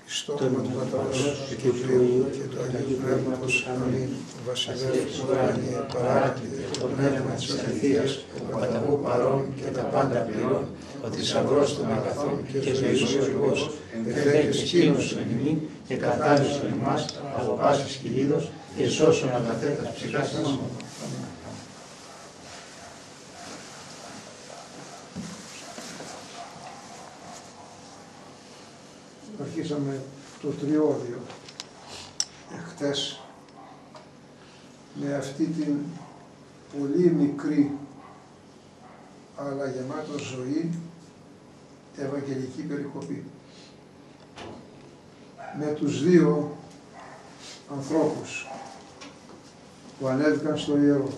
Στο όνομα του Πατρός και του Υιού και του Αγίου Πνεύματος. Αμήν. Βασιλεύ ουράνιε παράκλητε, το πνεύμα της αληθείας, ο πανταχού παρών και τα πάντα πληρών, ο θησαυρός των αγαθών και ζωής ο Υιός, εφέκες σκήνωσον ημίν και καθάρισον εμάς από πάσης κυλίδος και σώσον αγαθέτας ψυχάς μας. Αρχίσαμε το τριώδιο εχθές με αυτή την πολύ μικρή αλλά γεμάτο ζωή ευαγγελική περικοπή με τους δύο ανθρώπους που ανέβηκαν στο ιερό,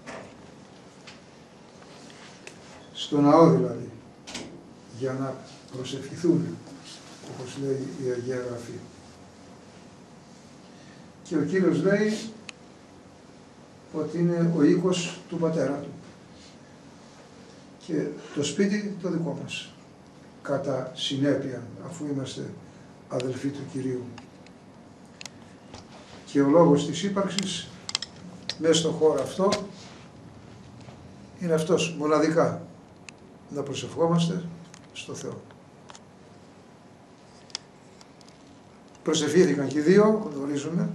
στο ναό δηλαδή, για να προσευχηθούν, όπως λέει η Αγία Γραφή. Και ο Κύριος λέει ότι είναι ο οίκος του πατέρα του και το σπίτι το δικό μας, κατά συνέπεια, αφού είμαστε αδελφοί του Κυρίου. Και ο λόγος της ύπαρξης μέσα στον χώρο αυτό είναι αυτός, μοναδικά, να προσευχόμαστε στο Θεό. Προσευχήθηκαν και οι δύο, γνωρίζουμε,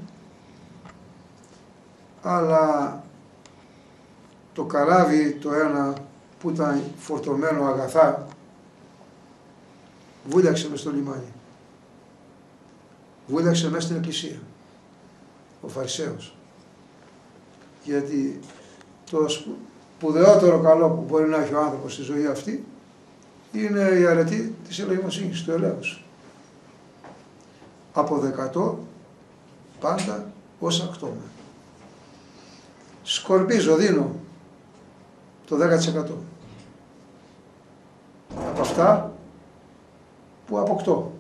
αλλά το καράβι το ένα που ήταν φορτωμένο αγαθά βούλιαξε μες στο λιμάνι. Βούλιαξε μέσα στην εκκλησία, ο Φαρισαίος. Γιατί το σπουδαιότερο καλό που μπορεί να έχει ο άνθρωπος στη ζωή αυτή είναι η αρετή της ελεημοσύνης, του ελέους. Από 100 πάντα ως ακτώμε. Σκορπίζω, δίνω το 10% από αυτά που αποκτώ.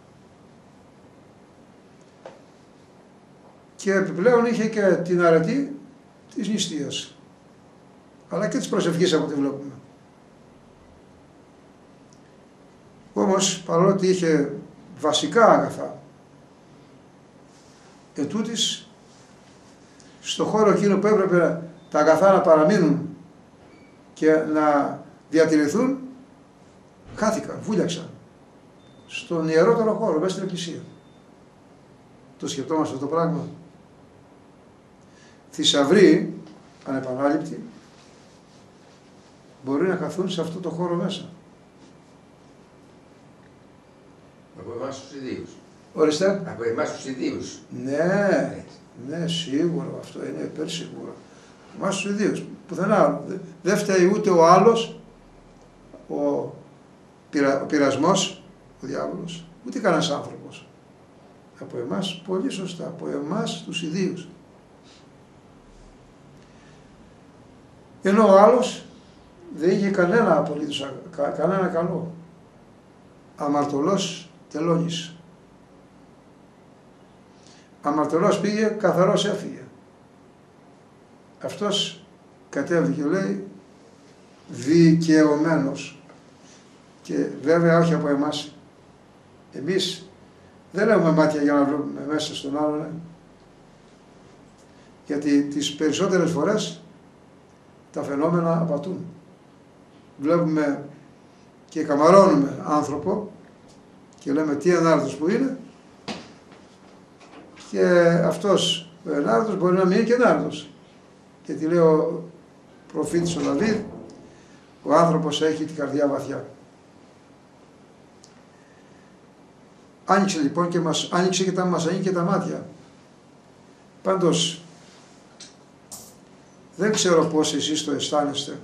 Και επιπλέον είχε και την αρετή της νηστείας, αλλά και της προσευχής από ό,τι βλέπουμε. Όμως, παρότι είχε βασικά αγαθά, ετούτοις, στο χώρο εκείνο που έπρεπε τα αγαθά να παραμείνουν και να διατηρηθούν, χάθηκαν, βούλιαξαν στον ιερότερο χώρο, μέσα στην εκκλησία. Το σκεπτόμαστε αυτό το πράγμα. Θησαυροί, ανεπανάληπτοι, μπορεί να χαθούν σε αυτό το χώρο μέσα. Από εμάς τους ιδίους. Ορίστε. Από εμάς τους ιδίους. Ναι, ναι, σίγουρο, αυτό είναι υπερσίγουρο. Εμάς τους ιδίους, πουθενά. Δεν φταίει ούτε ο άλλος, ο πειρασμός, ο διάβολος, ούτε κανένας άνθρωπος. Από εμάς, πολύ σωστά, από εμάς τους ιδίους. Ενώ ο άλλος δεν είχε κανένα απολύτως, κανένα καλό. Αμαρτωλός τελώνης. Αμαρτωλός πήγε, καθαρός έφυγε. Αυτός κατέβηκε, λέει, δικαιωμένος. Και βέβαια όχι από εμάς. Εμείς δεν έχουμε μάτια για να βλέπουμε μέσα στον άλλον. Γιατί τις περισσότερες φορές τα φαινόμενα απατούν. Βλέπουμε και καμαρώνουμε άνθρωπο και λέμε τι ενάρετος που είναι, και αυτός ο ενάρετος μπορεί να μην είναι και ενάρετος. Γιατί λέει ο προφήτης ο Δαβίδ, ο άνθρωπος έχει την καρδιά βαθιά. Άνοιξε λοιπόν και μας άνοιξε και μας ανοίγει και τα μάτια. Πάντως, δεν ξέρω πώς εσείς το αισθάνεστε.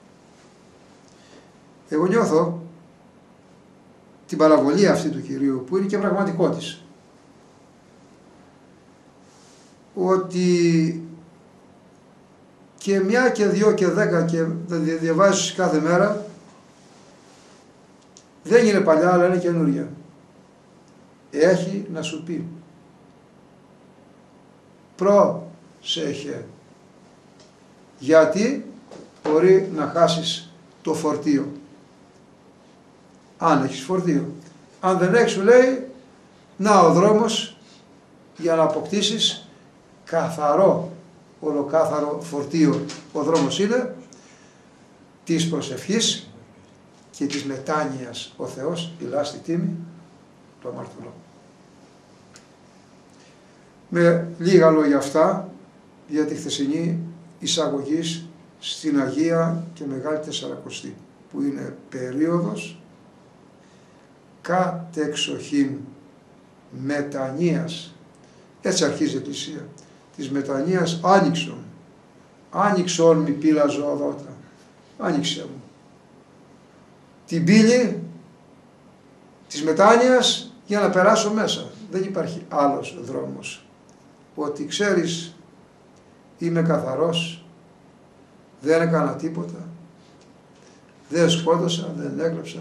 Εγώ νιώθω την παραβολή αυτή του Κυρίου, που είναι και πραγματικό της. Ότι και μια και δύο και 10 και διαβάζεις κάθε μέρα, δεν είναι παλιά αλλά είναι καινούρια. Έχει να σου πει. Πρόσεχε. Γιατί μπορεί να χάσεις το φορτίο. Αν έχεις φορτίο. Αν δεν έχεις, σου λέει, Να ο δρόμος για να αποκτήσεις καθαρό, ολοκάθαρο φορτίο. Ο δρόμος είναι της προσευχής και της μετάνοιας. Ο Θεός υλά στη τίμη του αμαρτωλού. Με λίγα λόγια αυτά για τη χθεσινή εισαγωγή στην Αγία και Μεγάλη Τεσσαρακοστή, που είναι περίοδος κατεξοχήν μετανοίας. Έτσι αρχίζει η Εκκλησία. Της μετανοίας άνοιξον. Άνοιξον μη πύλα ζωοδότα. Άνοιξε μου την πύλη της μετάνοιας για να περάσω μέσα. Δεν υπάρχει άλλος δρόμος. Ότι ξέρεις, είμαι καθαρός, δεν έκανα τίποτα, δεν σκότωσα, δεν έκλεψα,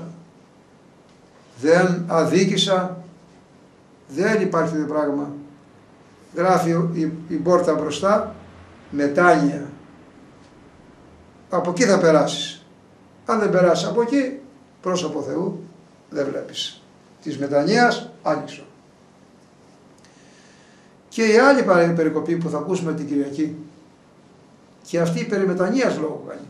δεν αδίκησα, δεν υπάρχει το πράγμα. Γράφει η πόρτα μπροστά, μετάνοια. Από εκεί θα περάσεις. Αν δεν περάσεις από εκεί, πρόσωπο Θεού δεν βλέπεις. Της μετανοίας άνοιξο. Και η άλλη περικοπή που θα ακούσουμε την Κυριακή, και αυτή η περί μετανοίας λόγο κάνει.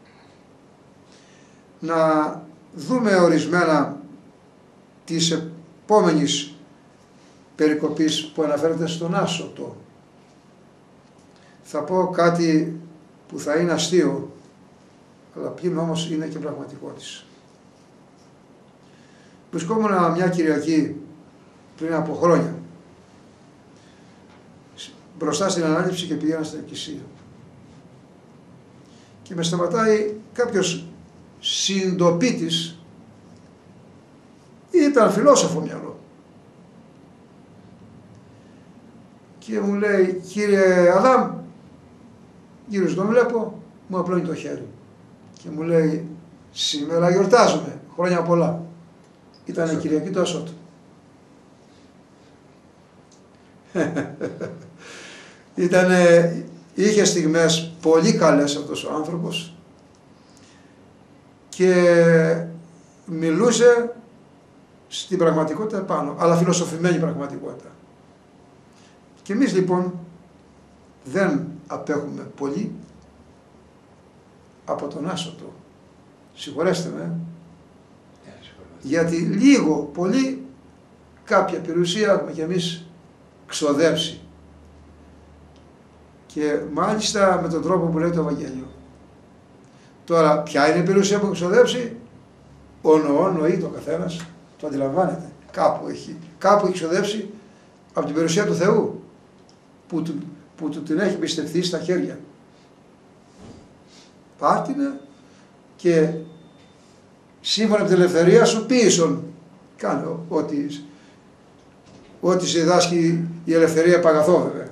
Να δούμε ορισμένα της επόμενης περικοπής που αναφέρεται στον άσωτο. Θα πω κάτι που θα είναι αστείο, αλλά πλην όμως είναι και πραγματικό της. Βρισκόμουν μια Κυριακή πριν από χρόνια μπροστά στην ανάληψη και πήγαινα στην εκκλησία. Και με σταματάει κάποιος συντοπίτης, ήταν φιλόσοφο μυαλό. Και μου λέει, κύριε Αδάμ, γύρω τον βλέπω, μου απλώνει το χέρι. Και μου λέει, σήμερα γιορτάζουμε, χρόνια πολλά. Ήτανε Κυριακή του Ασώτου. Είχε στιγμές πολύ καλές αυτός ο άνθρωπος και μιλούσε στην πραγματικότητα επάνω, αλλά φιλοσοφημένη πραγματικότητα. Και εμείς λοιπόν δεν απέχουμε πολύ από τον άσωτο. Συγχωρέστε με, γιατί λίγο πολύ κάποια περιουσία έχουμε κι εμείς ξοδέψει. Και μάλιστα με τον τρόπο που λέει το Ευαγγέλιο. Τώρα, ποια είναι η περιουσία που έχει ξοδέψει? Νοεί το καθένας, το αντιλαμβάνεται. Κάπου έχει ξοδέψει από την περιουσία του Θεού, που του την έχει πιστευθεί στα χέρια. Πάρτινε και σύμφωνα με την ελευθερία σου πίσω. Κάνε ό,τι σε διδάσκει η ελευθερία επαγαθώ βέβαια.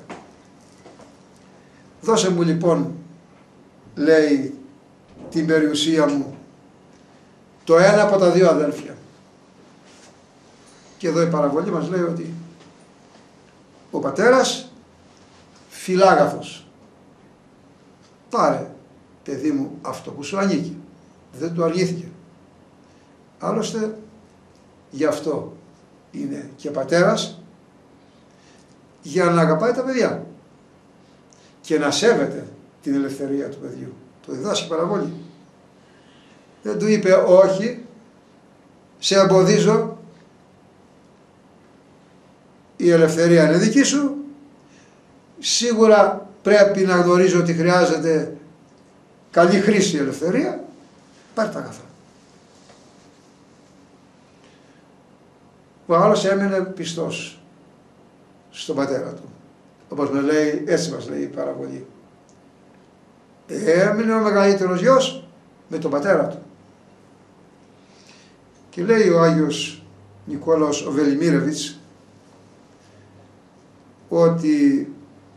Δώσε μου λοιπόν, λέει, την περιουσία μου, το ένα από τα δύο αδέλφια. Και εδώ η παραβολή μας λέει ότι ο πατέρας φιλάγαθος. Πάρε, παιδί μου, αυτό που σου ανήκει. Δεν του αρνήθηκε. Άλλωστε, γι' αυτό είναι και πατέρας, για να αγαπάει τα παιδιά και να σέβεται την ελευθερία του παιδιού. Το διδάσκει η παραβολή. Δεν του είπε όχι, σε εμποδίζω, η ελευθερία είναι δική σου, σίγουρα πρέπει να γνωρίζω ότι χρειάζεται καλή χρήση η ελευθερία, πάρε τα αγαθά. Ο άλλος έμεινε πιστός στον πατέρα του. Όπως με λέει, έτσι μας λέει η παραβολή. Έμεινε ο μεγαλύτερος γιος με τον πατέρα του. Και λέει ο Άγιος Νικόλαος ο Βελιμίρεβιτς ότι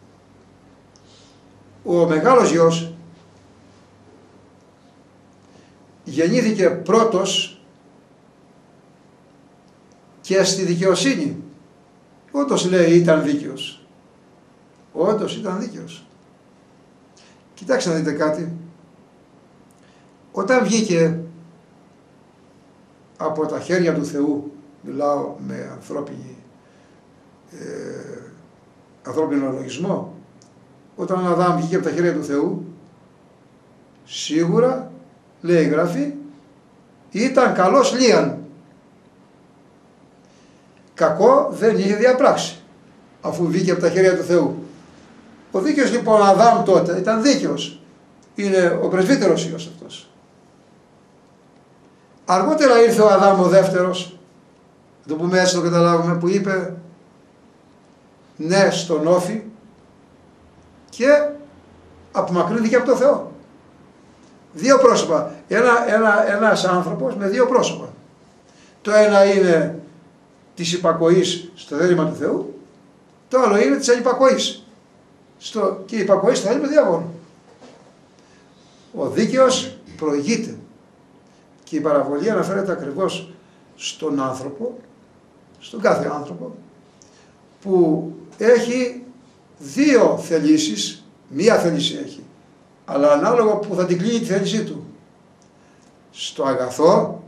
ο μεγάλος γιος γεννήθηκε πρώτος και στη δικαιοσύνη. Όντως λέει ήταν δίκαιος. Όντως ήταν δίκαιος. Κοιτάξτε να δείτε κάτι. Όταν βγήκε από τα χέρια του Θεού, μιλάω με ανθρώπινη ανθρώπινο λογισμό. Όταν ο Αδάμ βγήκε από τα χέρια του Θεού, σίγουρα, λέει η Γραφή, ήταν καλός λίαν. Κακό δεν είχε διαπράξει, αφού βγήκε από τα χέρια του Θεού. Ο δίκαιος λοιπόν Αδάμ τότε ήταν δίκαιος. Είναι ο πρεσβύτερος Υιός αυτός. Αργότερα ήρθε ο Αδάμ ο δεύτερος, το πούμε έτσι το καταλάβουμε, που είπε ναι στον όφη και απομακρύνθηκε από το Θεό. Δύο πρόσωπα. Ένας άνθρωπος με δύο πρόσωπα. Το ένα είναι της υπακοής στο θέλημα του Θεού, το άλλο είναι της ανυπακοής. Και η υπακοή στο θέλημα του διαβόλου. Ο δίκαιος προηγείται. Και η παραβολή αναφέρεται ακριβώς στον άνθρωπο, στον κάθε άνθρωπο, που έχει δύο θελήσεις, μία θέληση έχει, αλλά ανάλογα που θα την κλείνει τη θέλησή του. Στο αγαθό,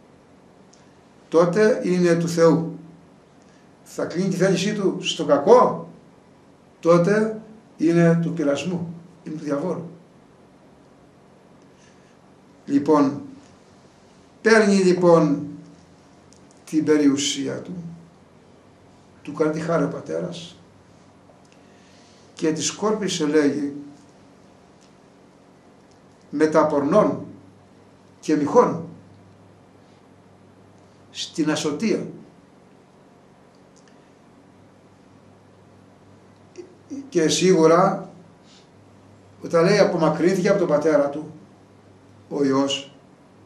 τότε είναι του Θεού. Θα κλείνει τη θέλησή του στο κακό, τότε είναι του πειρασμού, είναι του διαβόλου. Λοιπόν, παίρνει λοιπόν την περιουσία του κάνει τη χάρη ο πατέρας και τη σκόρπισε, λέγει, μεταπορνών και μοιχών στην ασωτεία. Και σίγουρα όταν λέει απομακρύνθηκε από τον πατέρα του ο Υιός,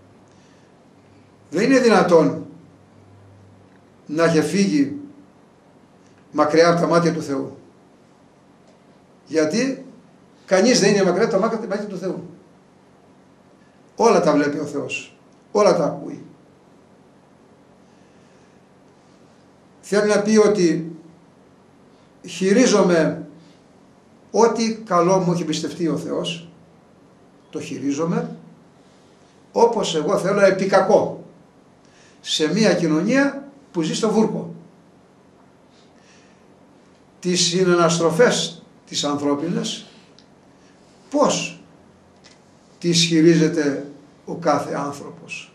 δεν είναι δυνατόν να είχε φύγει μακριά από τα μάτια του Θεού. Γιατί κανείς δεν είναι μακριά από τα μάτια του Θεού. Όλα τα βλέπει ο Θεός. Όλα τα ακούει. Θέλει να πει ότι χειρίζομαι ό,τι καλό μου έχει πιστευτεί ο Θεός. Το χειρίζομαι όπως εγώ θέλω, επί κακό. Σε μια κοινωνία που ζει στο βούρκο. Τις συναναστροφές τις ανθρώπινες, πώς τις χειρίζεται ο κάθε άνθρωπος.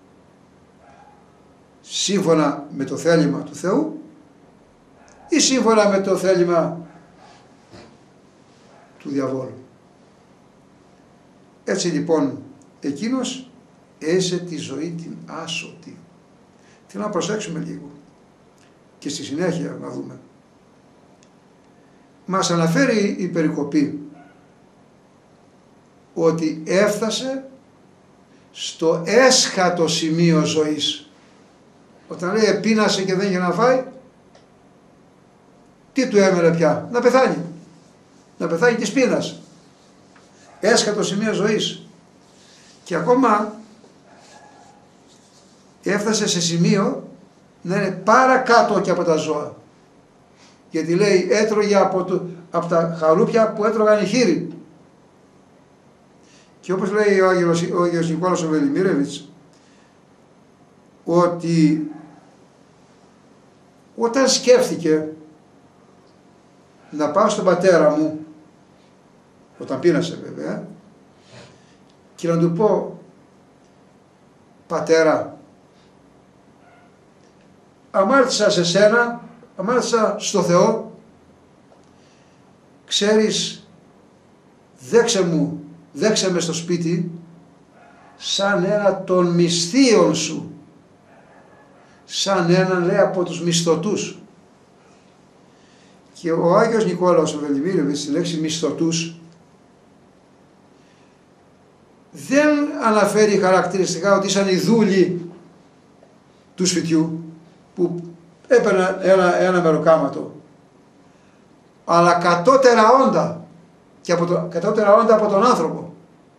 Σύμφωνα με το θέλημα του Θεού ή σύμφωνα με το θέλημα του διαβόλου. Έτσι λοιπόν εκείνος έζησε τη ζωή την άσωτη. Θέλω να προσέξουμε λίγο και στη συνέχεια να δούμε. Μας αναφέρει η περικοπή ότι έφτασε στο έσχατο σημείο ζωής. Όταν λέει επείνασε και δεν είχε να φάει, τι του έμενε πια? Να πεθάνει. Να πεθάνει της πείνας. Έσχατο σημείο ζωής. Και ακόμα έφτασε σε σημείο να είναι παρακάτω και από τα ζώα. Γιατί λέει έτρωγε από τα χαρούπια που έτρωγαν οι χείροι. Και όπως λέει ο Άγιος Νικόλαος ο Βελιμίρεβιτς, ότι όταν σκέφτηκε να πάω στον πατέρα μου, όταν πείνασε βέβαια, και να του πω, πατέρα, αμάρτησα σε σένα, αμάρτησα στο Θεό, ξέρεις, δέξε με στο σπίτι σαν ένα των μισθείων σου, σαν έναν, λέει, από τους μισθωτούς. Και ο Άγιος Νικόλαος ο Βελιμίρεβιτς στη λέξη μισθωτούς δεν αναφέρει χαρακτηριστικά ότι ήσαν οι δούλοι του σπιτιού που έπαιρναν ένα μεροκάματο, αλλά κατώτερα όντα και κατώτερα όντα από τον άνθρωπο.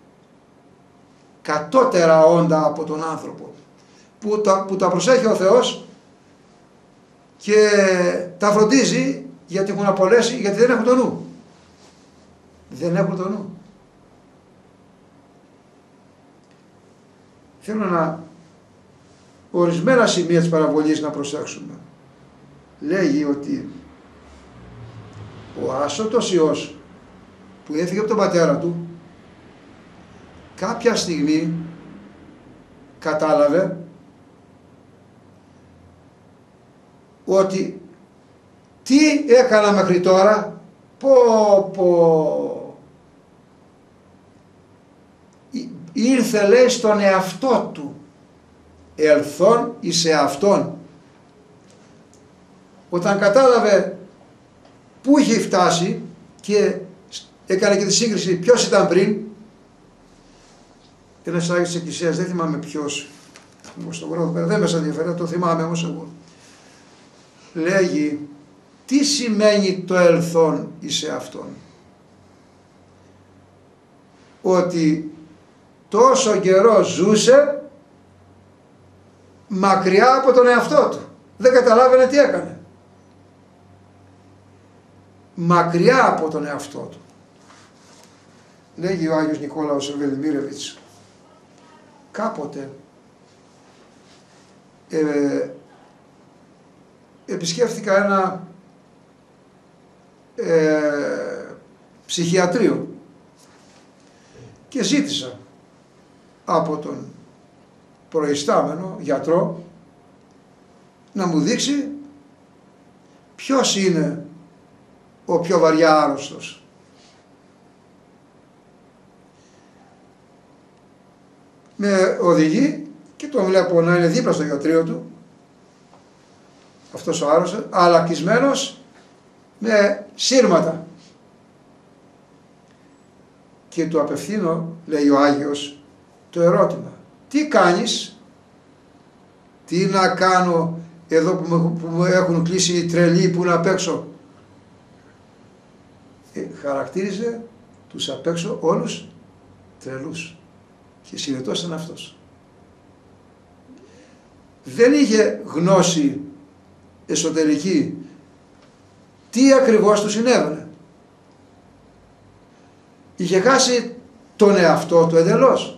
Κατώτερα όντα από τον άνθρωπο που τα προσέχει ο Θεός και τα φροντίζει γιατί έχουν απολέσει, γιατί δεν έχουν το νου. Δεν έχουν το νου. Θέλω να ορισμένα σημεία της παραβολής να προσέξουμε. Λέγει ότι Ο άσωτος Υιός που έφυγε από τον πατέρα του κάποια στιγμή κατάλαβε ότι τι έκανα μέχρι τώρα, ήρθε λέει στον εαυτό του, ελθόν εις εαυτόν. Όταν κατάλαβε πού είχε φτάσει και έκανε και τη σύγκριση ποιος ήταν πριν, ένας Άγιος της Εκκλησίας, δεν θυμάμαι ποιος, δεν με σας ενδιαφέρει, το θυμάμαι όμως εγώ, λέγει τι σημαίνει το ελθόν εις εαυτόν. Ότι τόσο καιρό ζούσε μακριά από τον εαυτό του, δεν καταλάβαινε τι έκανε, μακριά από τον εαυτό του. Λέγει ο Άγιος Νικόλαος ο Βελιμίρεβιτς, κάποτε επισκέφθηκα ένα ψυχιατρίο και ζήτησα από τον προϊστάμενο γιατρό να μου δείξει ποιος είναι ο πιο βαριά άρρωστος. Με οδηγεί και τον βλέπω να είναι δίπλα στο γιατρείο του αυτός ο άρρωστος, αλακισμένος με σύρματα, και του απευθύνω, λέει ο Άγιος, το ερώτημα, τι κάνεις? Τι να κάνω εδώ που μου έχουν κλείσει οι τρελοί που είναι απ' έξω? Χαρακτήριζε τους απ' έξω όλους τρελούς και συνετός ήταν αυτός. Δεν είχε γνώση εσωτερική τι ακριβώς του συνέβαινε. Είχε χάσει τον εαυτό του εντελώς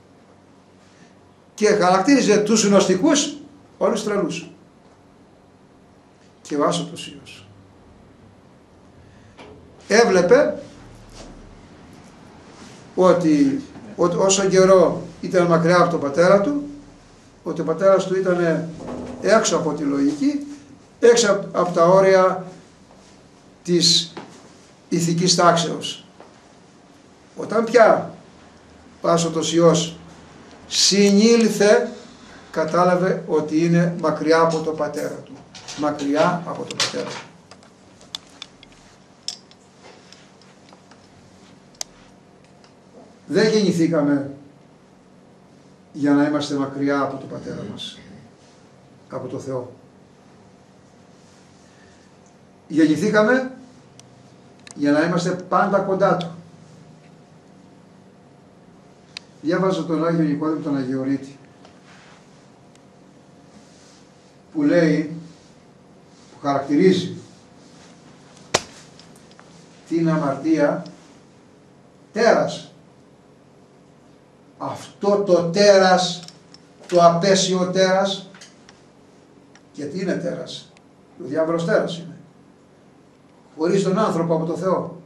και χαρακτήριζε τους γνωστικούς όλους τρελούς. Και ο άσωτος Υιός έβλεπε ότι όσο καιρό ήταν μακριά από τον πατέρα του, ότι ο πατέρας του ήταν έξω από τη λογική, έξω από τα όρια της ηθικής τάξεως. Όταν πια ο άσωτος Υιός συνήλθε, κατάλαβε ότι είναι μακριά από τον πατέρα του. Μακριά από τον πατέρα του. Δεν γεννηθήκαμε για να είμαστε μακριά από τον πατέρα μας, από το Θεό. Γεννηθήκαμε για να είμαστε πάντα κοντά του. Διάβαζα τον Άγιο Νικόδημο τον Αγιορείτη, που λέει, που χαρακτηρίζει την αμαρτία τέρας. Αυτό το τέρας, το απέσιο τέρας, γιατί είναι τέρας, ο διάβολος τέρας είναι, χωρίς τον άνθρωπο από το Θεό.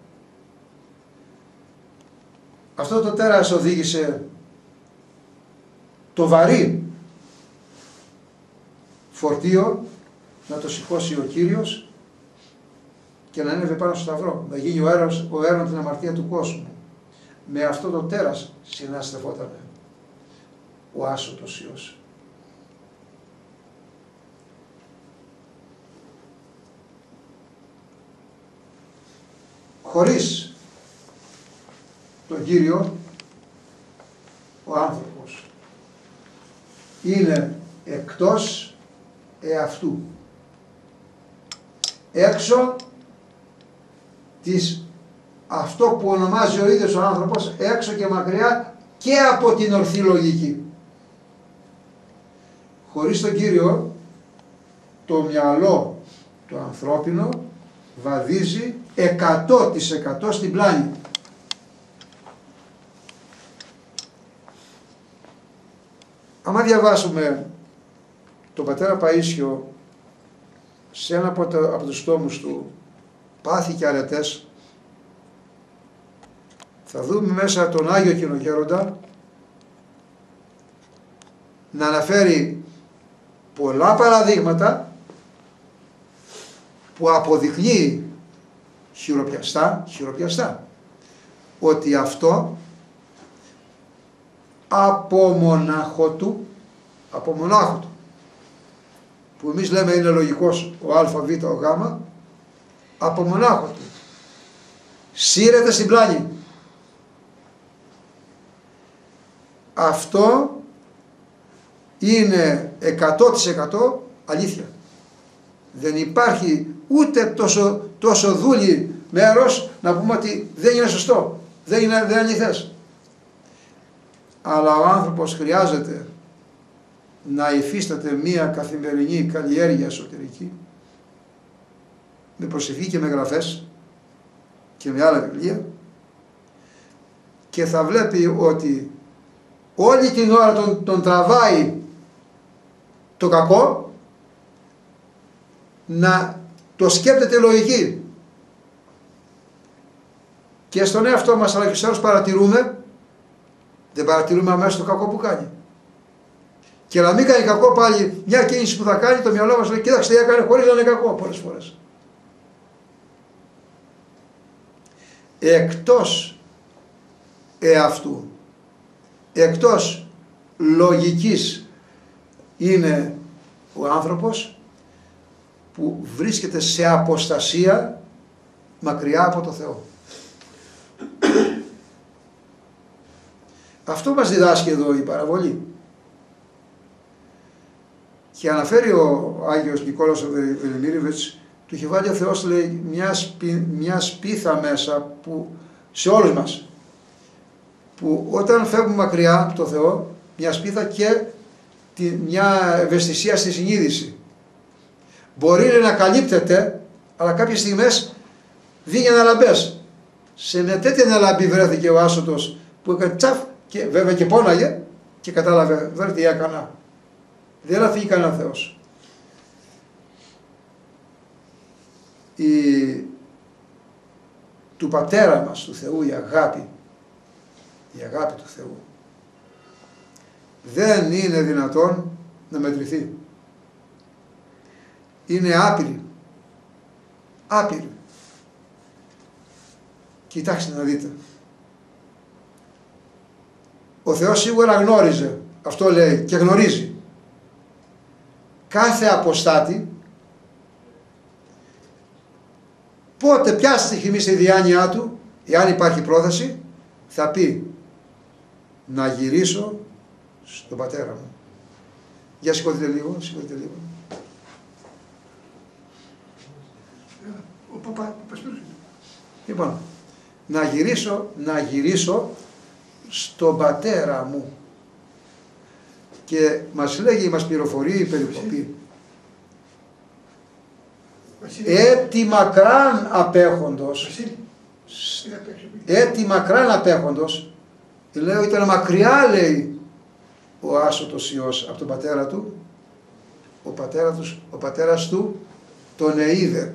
Αυτό το τέρας οδήγησε το βαρύ φορτίο να το σηκώσει ο Κύριος και να ανέβει πάνω στο σταυρό, να γίνει ο έρων την αμαρτία του κόσμου. Με αυτό το τέρας συναστρεφόταν ο άσωτος Υιός. Χωρίς τον Κύριο ο άνθρωπος είναι εκτός εαυτού, έξω της, αυτό που ονομάζει ο ίδιος ο άνθρωπος, έξω και μακριά και από την ορθή λογική. Χωρίς τον Κύριο το μυαλό το ανθρώπινο βαδίζει 100% στην πλάνη. Άμα διαβάσουμε τον πατέρα Παΐσιο σε ένα από τους τόμους του, πάθη και αρετές, θα δούμε μέσα τον Άγιο Κοινογέροντα να αναφέρει πολλά παραδείγματα που αποδεικνύει χειροπιαστά ότι αυτό από μονάχο του, που εμείς λέμε είναι λογικός ο α, β, ο γ, από μονάχο του σύρεται στην πλάνη. Αυτό είναι 100% αλήθεια. Δεν υπάρχει ούτε τόσο δούλη μέρος να πούμε ότι δεν είναι σωστό, δεν είναι αληθές. Αλλά ο άνθρωπος χρειάζεται να υφίσταται μία καθημερινή καλλιέργεια εσωτερική, με προσευχή και με γραφές και με άλλα βιβλία, και θα βλέπει ότι όλη την ώρα τον τραβάει το κακό να το σκέπτεται λογική. Και στον εαυτό μας αλλά και στους άλλους δεν παρατηρούμε αμέσως το κακό που κάνει. Και να μην κάνει κακό πάλι, μια κίνηση που θα κάνει, το μυαλό μας λέει κοίταξτε, έκανε χωρίς να είναι κακό πολλές φορές. Εκτός εαυτού, εκτός λογικής είναι ο άνθρωπος που βρίσκεται σε αποστασία μακριά από το Θεό. Αυτό μας διδάσκει εδώ η παραβολή. Και αναφέρει ο Άγιος Νικόλαος ο Βελιμίρεβιτς, του είχε βάλει ο Θεός, λέει, μια σπίθα μέσα που, σε όλους μας, που όταν φεύγουμε μακριά από το Θεό, μια σπίθα και μια ευαισθησία στη συνείδηση. Μπορεί να καλύπτεται, αλλά κάποιες στιγμές δίνει αναλαμπές. Σε μια τέτοια αναλαμπή βρέθηκε ο άσωτος που έκανε τσαφ και βέβαια και πόναγε και κατάλαβε, δεν τι έκανα. Δεν αφήγει κανένα Θεός. Του Πατέρα μας, του Θεού, η αγάπη του Θεού δεν είναι δυνατόν να μετρηθεί. Είναι άπειρη. Κοιτάξτε να δείτε. Ο Θεός σίγουρα γνώριζε, αυτό λέει και γνωρίζει, κάθε αποστάτη, πότε, ποια στιγμή στη διάνοιά του, εάν υπάρχει πρόθεση, θα πει να γυρίσω στον Πατέρα μου. Για σηκωθείτε λίγο, Λοιπόν, να γυρίσω στον Πατέρα μου. Και μας λέγει, μας πληροφορεί η περικοπή, έτη μακράν απέχοντος, λέει, ήταν μακριά, λέει, ο άσωτος Υιός από τον πατέρα του, ο πατέρας του τον είδε.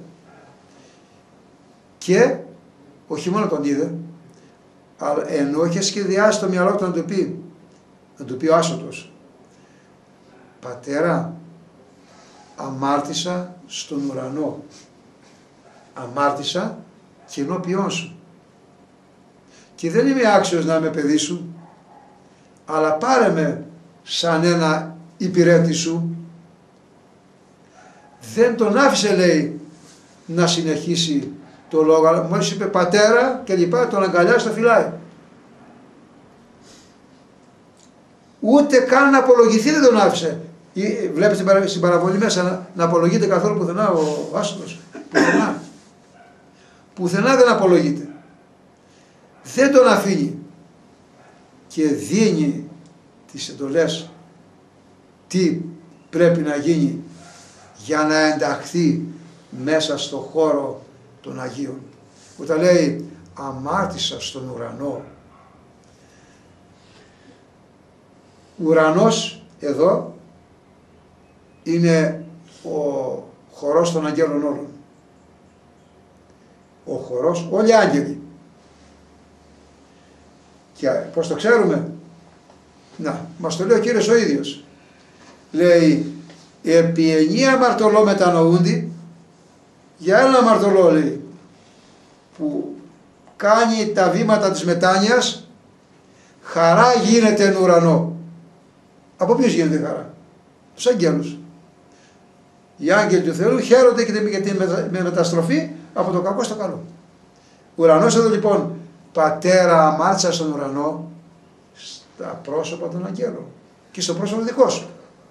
Και όχι μόνο τον είδε, αλλά ενώ είχε σχεδιάσει το μυαλό του να του πει ο άσωτος, Πατέρα, αμάρτησα στον ουρανό, αμάρτησα και ενώπιόν σου και δεν είμαι άξιος να είμαι παιδί σου, αλλά πάρε με σαν ένα υπηρέτη σου. Δεν τον άφησε, λέει, να συνεχίσει το λόγο, αλλά μόλις είπε Πατέρα και λοιπά, τον αγκαλιάζει, το φυλάει. Ούτε καν να απολογηθεί δεν τον άφησε. Βλέπετε στην παραβολή μέσα να απολογείται καθόλου πουθενά ο άσωτος. Πουθενά δεν απολογείται. Δεν τον αφήνει και δίνει τις εντολές τι πρέπει να γίνει για να ενταχθεί μέσα στο χώρο των Αγίων. Όταν λέει αμάρτησα στον ουρανό, ουρανός εδώ είναι ο χορός των αγγέλων όλων. ο χορός, όλοι οι άγγελοι. Και πώς το ξέρουμε? Να, μας το λέει ο Κύριος ο ίδιος. Λέει, επί ενία αμαρτωλό μετανοούντι, για ένα αμαρτωλό λέει, που κάνει τα βήματα της μετάνοιας, χαρά γίνεται εν ουρανό. Από ποιους γίνεται χαρά? Τους αγγέλους. Οι άγγελοι του Θεού χαίρονται και τη μεταστροφή από το κακό στο καλό. Ουρανός εδώ λοιπόν, Πατέρα αμάρτησα στον ουρανό, στα πρόσωπα των αγγέλων και στο πρόσωπο δικό σου.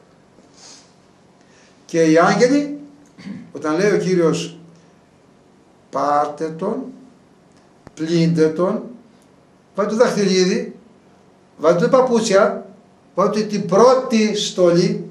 Και οι άγγελοι, όταν λέει ο Κύριος πάρτε τον, πλύντε τον, βάλτε το δαχτυλίδι, βάλτε το παπούτσια, βάλτε την πρώτη στολή,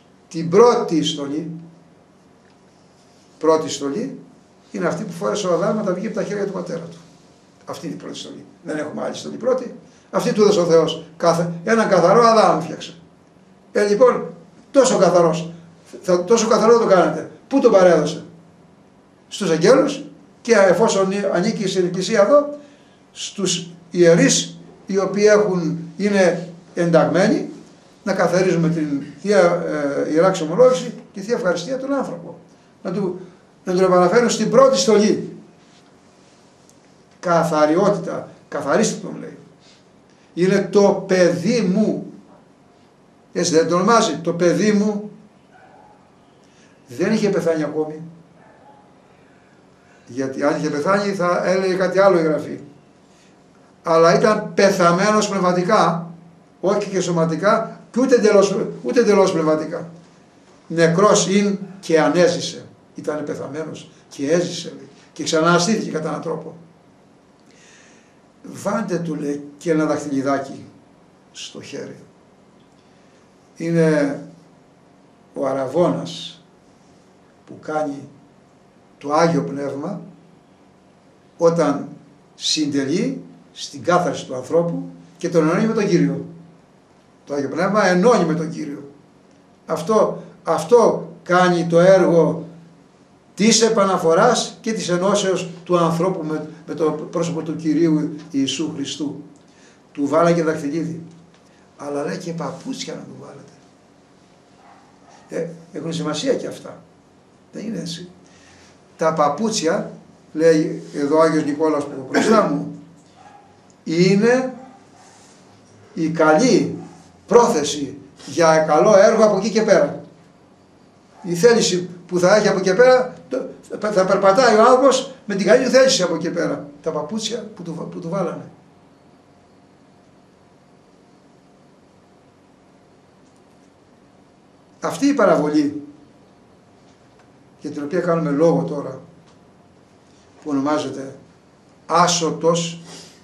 πρώτη στολή είναι αυτή που φόρεσε ο Αδάμ όταν βγήκε από τα χέρια του πατέρα του. Αυτή είναι η πρώτη στολή. Δεν έχουμε άλλη στολή πρώτη. Αυτή του έδωσε ο Θεός. Έναν καθαρό Αδάμ φτιάξε. Λοιπόν, τόσο καθαρός. Τόσο καθαρό δεν το κάνετε. Πού τον παρέδωσε? Στους αγγέλους και εφόσον ανήκει στην εκκλησία εδώ, στους ιερείς οι οποίοι είναι ενταγμένοι να καθαρίζουμε την Θεία Ιερά Ξομολόγηση και Θεία Ευχαριστία τον άνθρωπο. Να τον επαναφέρουν στην πρώτη στολή. Καθαριότητα, καθαρίστε τον λέει. Είναι το παιδί μου. Έτσι δεν το ονομάζει, το παιδί μου. Δεν είχε πεθάνει ακόμη. Γιατί αν είχε πεθάνει θα έλεγε κάτι άλλο η Γραφή. Αλλά ήταν πεθαμένος πνευματικά, όχι και σωματικά και ούτε εντελώς πνευματικά. Νεκρός είναι και ανέζησε. Ήταν πεθαμένος και έζησε και ξαναστήθηκε κατά έναν τρόπο. Βάλτε του λέει και ένα δαχτυλιδάκι στο χέρι. Είναι ο αραβώνας που κάνει το Άγιο Πνεύμα όταν συντελεί στην κάθαρση του ανθρώπου και τον ενώνει με τον Κύριο. Το Άγιο Πνεύμα ενώνει με τον Κύριο. Αυτό κάνει το έργο της επαναφοράς και της ενώσεως του ανθρώπου με το πρόσωπο του Κυρίου Ιησού Χριστού. Του βάλανε και δαχτυλίδι. Αλλά λέει και παπούτσια να του βάλετε. Έχουν σημασία και αυτά. Δεν είναι έτσι. Τα παπούτσια, λέει εδώ ο Άγιος Νικόλαος που μπροστά μου, είναι η καλή πρόθεση για καλό έργο από εκεί και πέρα. Η θέληση που θα έχει από εκεί και πέρα, θα περπατάει ο άνθρωπος με την καλή θέληση από εκεί και πέρα. Τα παπούτσια που του βάλανε. Αυτή η παραβολή για την οποία κάνουμε λόγο τώρα, που ονομάζεται άσωτος,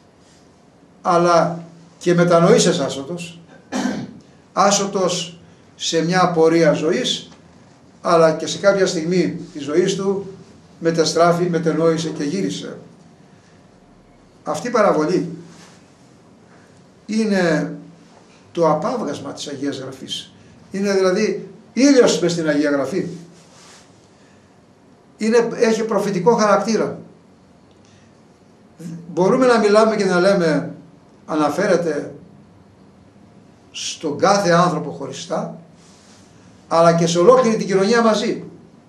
αλλά και μετανοήσες άσωτος, άσωτος σε μια πορεία ζωής, αλλά και σε κάποια στιγμή της ζωής του μεταστράφη, μετενόησε και γύρισε. Αυτή η παραβολή είναι το απάβγασμα της Αγίας Γραφής. Είναι δηλαδή ήλιος μες στην Αγία Γραφή. Έχει προφητικό χαρακτήρα. Μπορούμε να μιλάμε και να λέμε, αναφέρεται στον κάθε άνθρωπο χωριστά, αλλά και σε ολόκληρη την κοινωνία μαζί.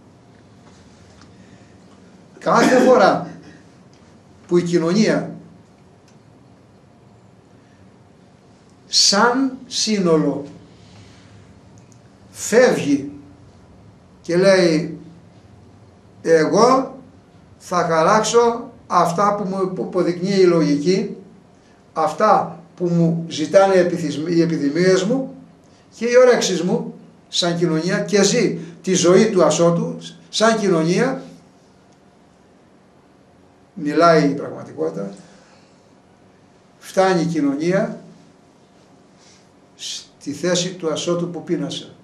Κάθε φορά που η κοινωνία σαν σύνολο φεύγει και λέει εγώ θα χαράξω αυτά που μου υποδεικνύει η λογική, αυτά που μου ζητάνε οι επιθυμίες μου και οι όρεξεις μου σαν κοινωνία, και ζει τη ζωή του ασώτου σαν κοινωνία, μιλάει η πραγματικότητα, φτάνει η κοινωνία στη θέση του ασώτου που πείνασε.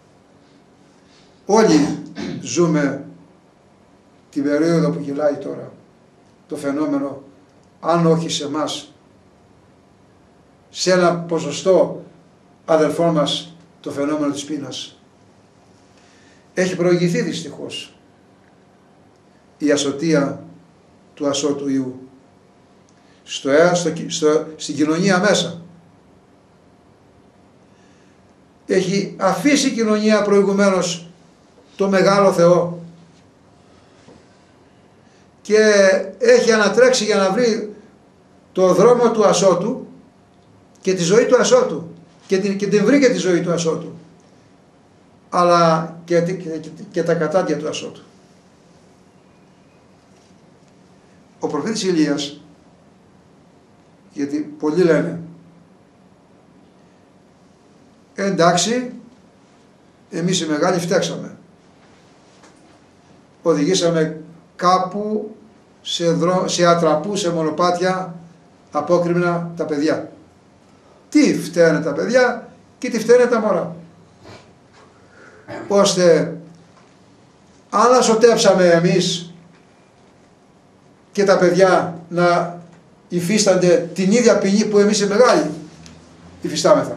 Όλοι ζούμε την περίοδο που κυλάει τώρα το φαινόμενο, αν όχι σε εμάς, σε ένα ποσοστό αδελφών μας, το φαινόμενο της πείνας. Έχει προηγηθεί δυστυχώς η ασωτεία του ασώτου Υιού. Στην κοινωνία μέσα. Έχει αφήσει η κοινωνία προηγουμένως το μεγάλο Θεό και έχει ανατρέξει για να βρει το δρόμο του ασώτου και τη ζωή του ασώτου και την βρήκε τη ζωή του ασώτου, αλλά και τα κατάντια του ασώτου. Ο προφήτης Ηλίας, γιατί πολλοί λένε εντάξει, εμείς οι μεγάλοι φταίξαμε, οδηγήσαμε κάπου σε ατραπού, σε μονοπάτια απόκρημνα τα παιδιά. Τι φταίνε τα παιδιά και τι φταίνε τα μωρά, ώστε αν ασωτεύσαμε εμείς και τα παιδιά να υφίστανται την ίδια ποινή που εμείς οι μεγάλοι υφιστάμεθα.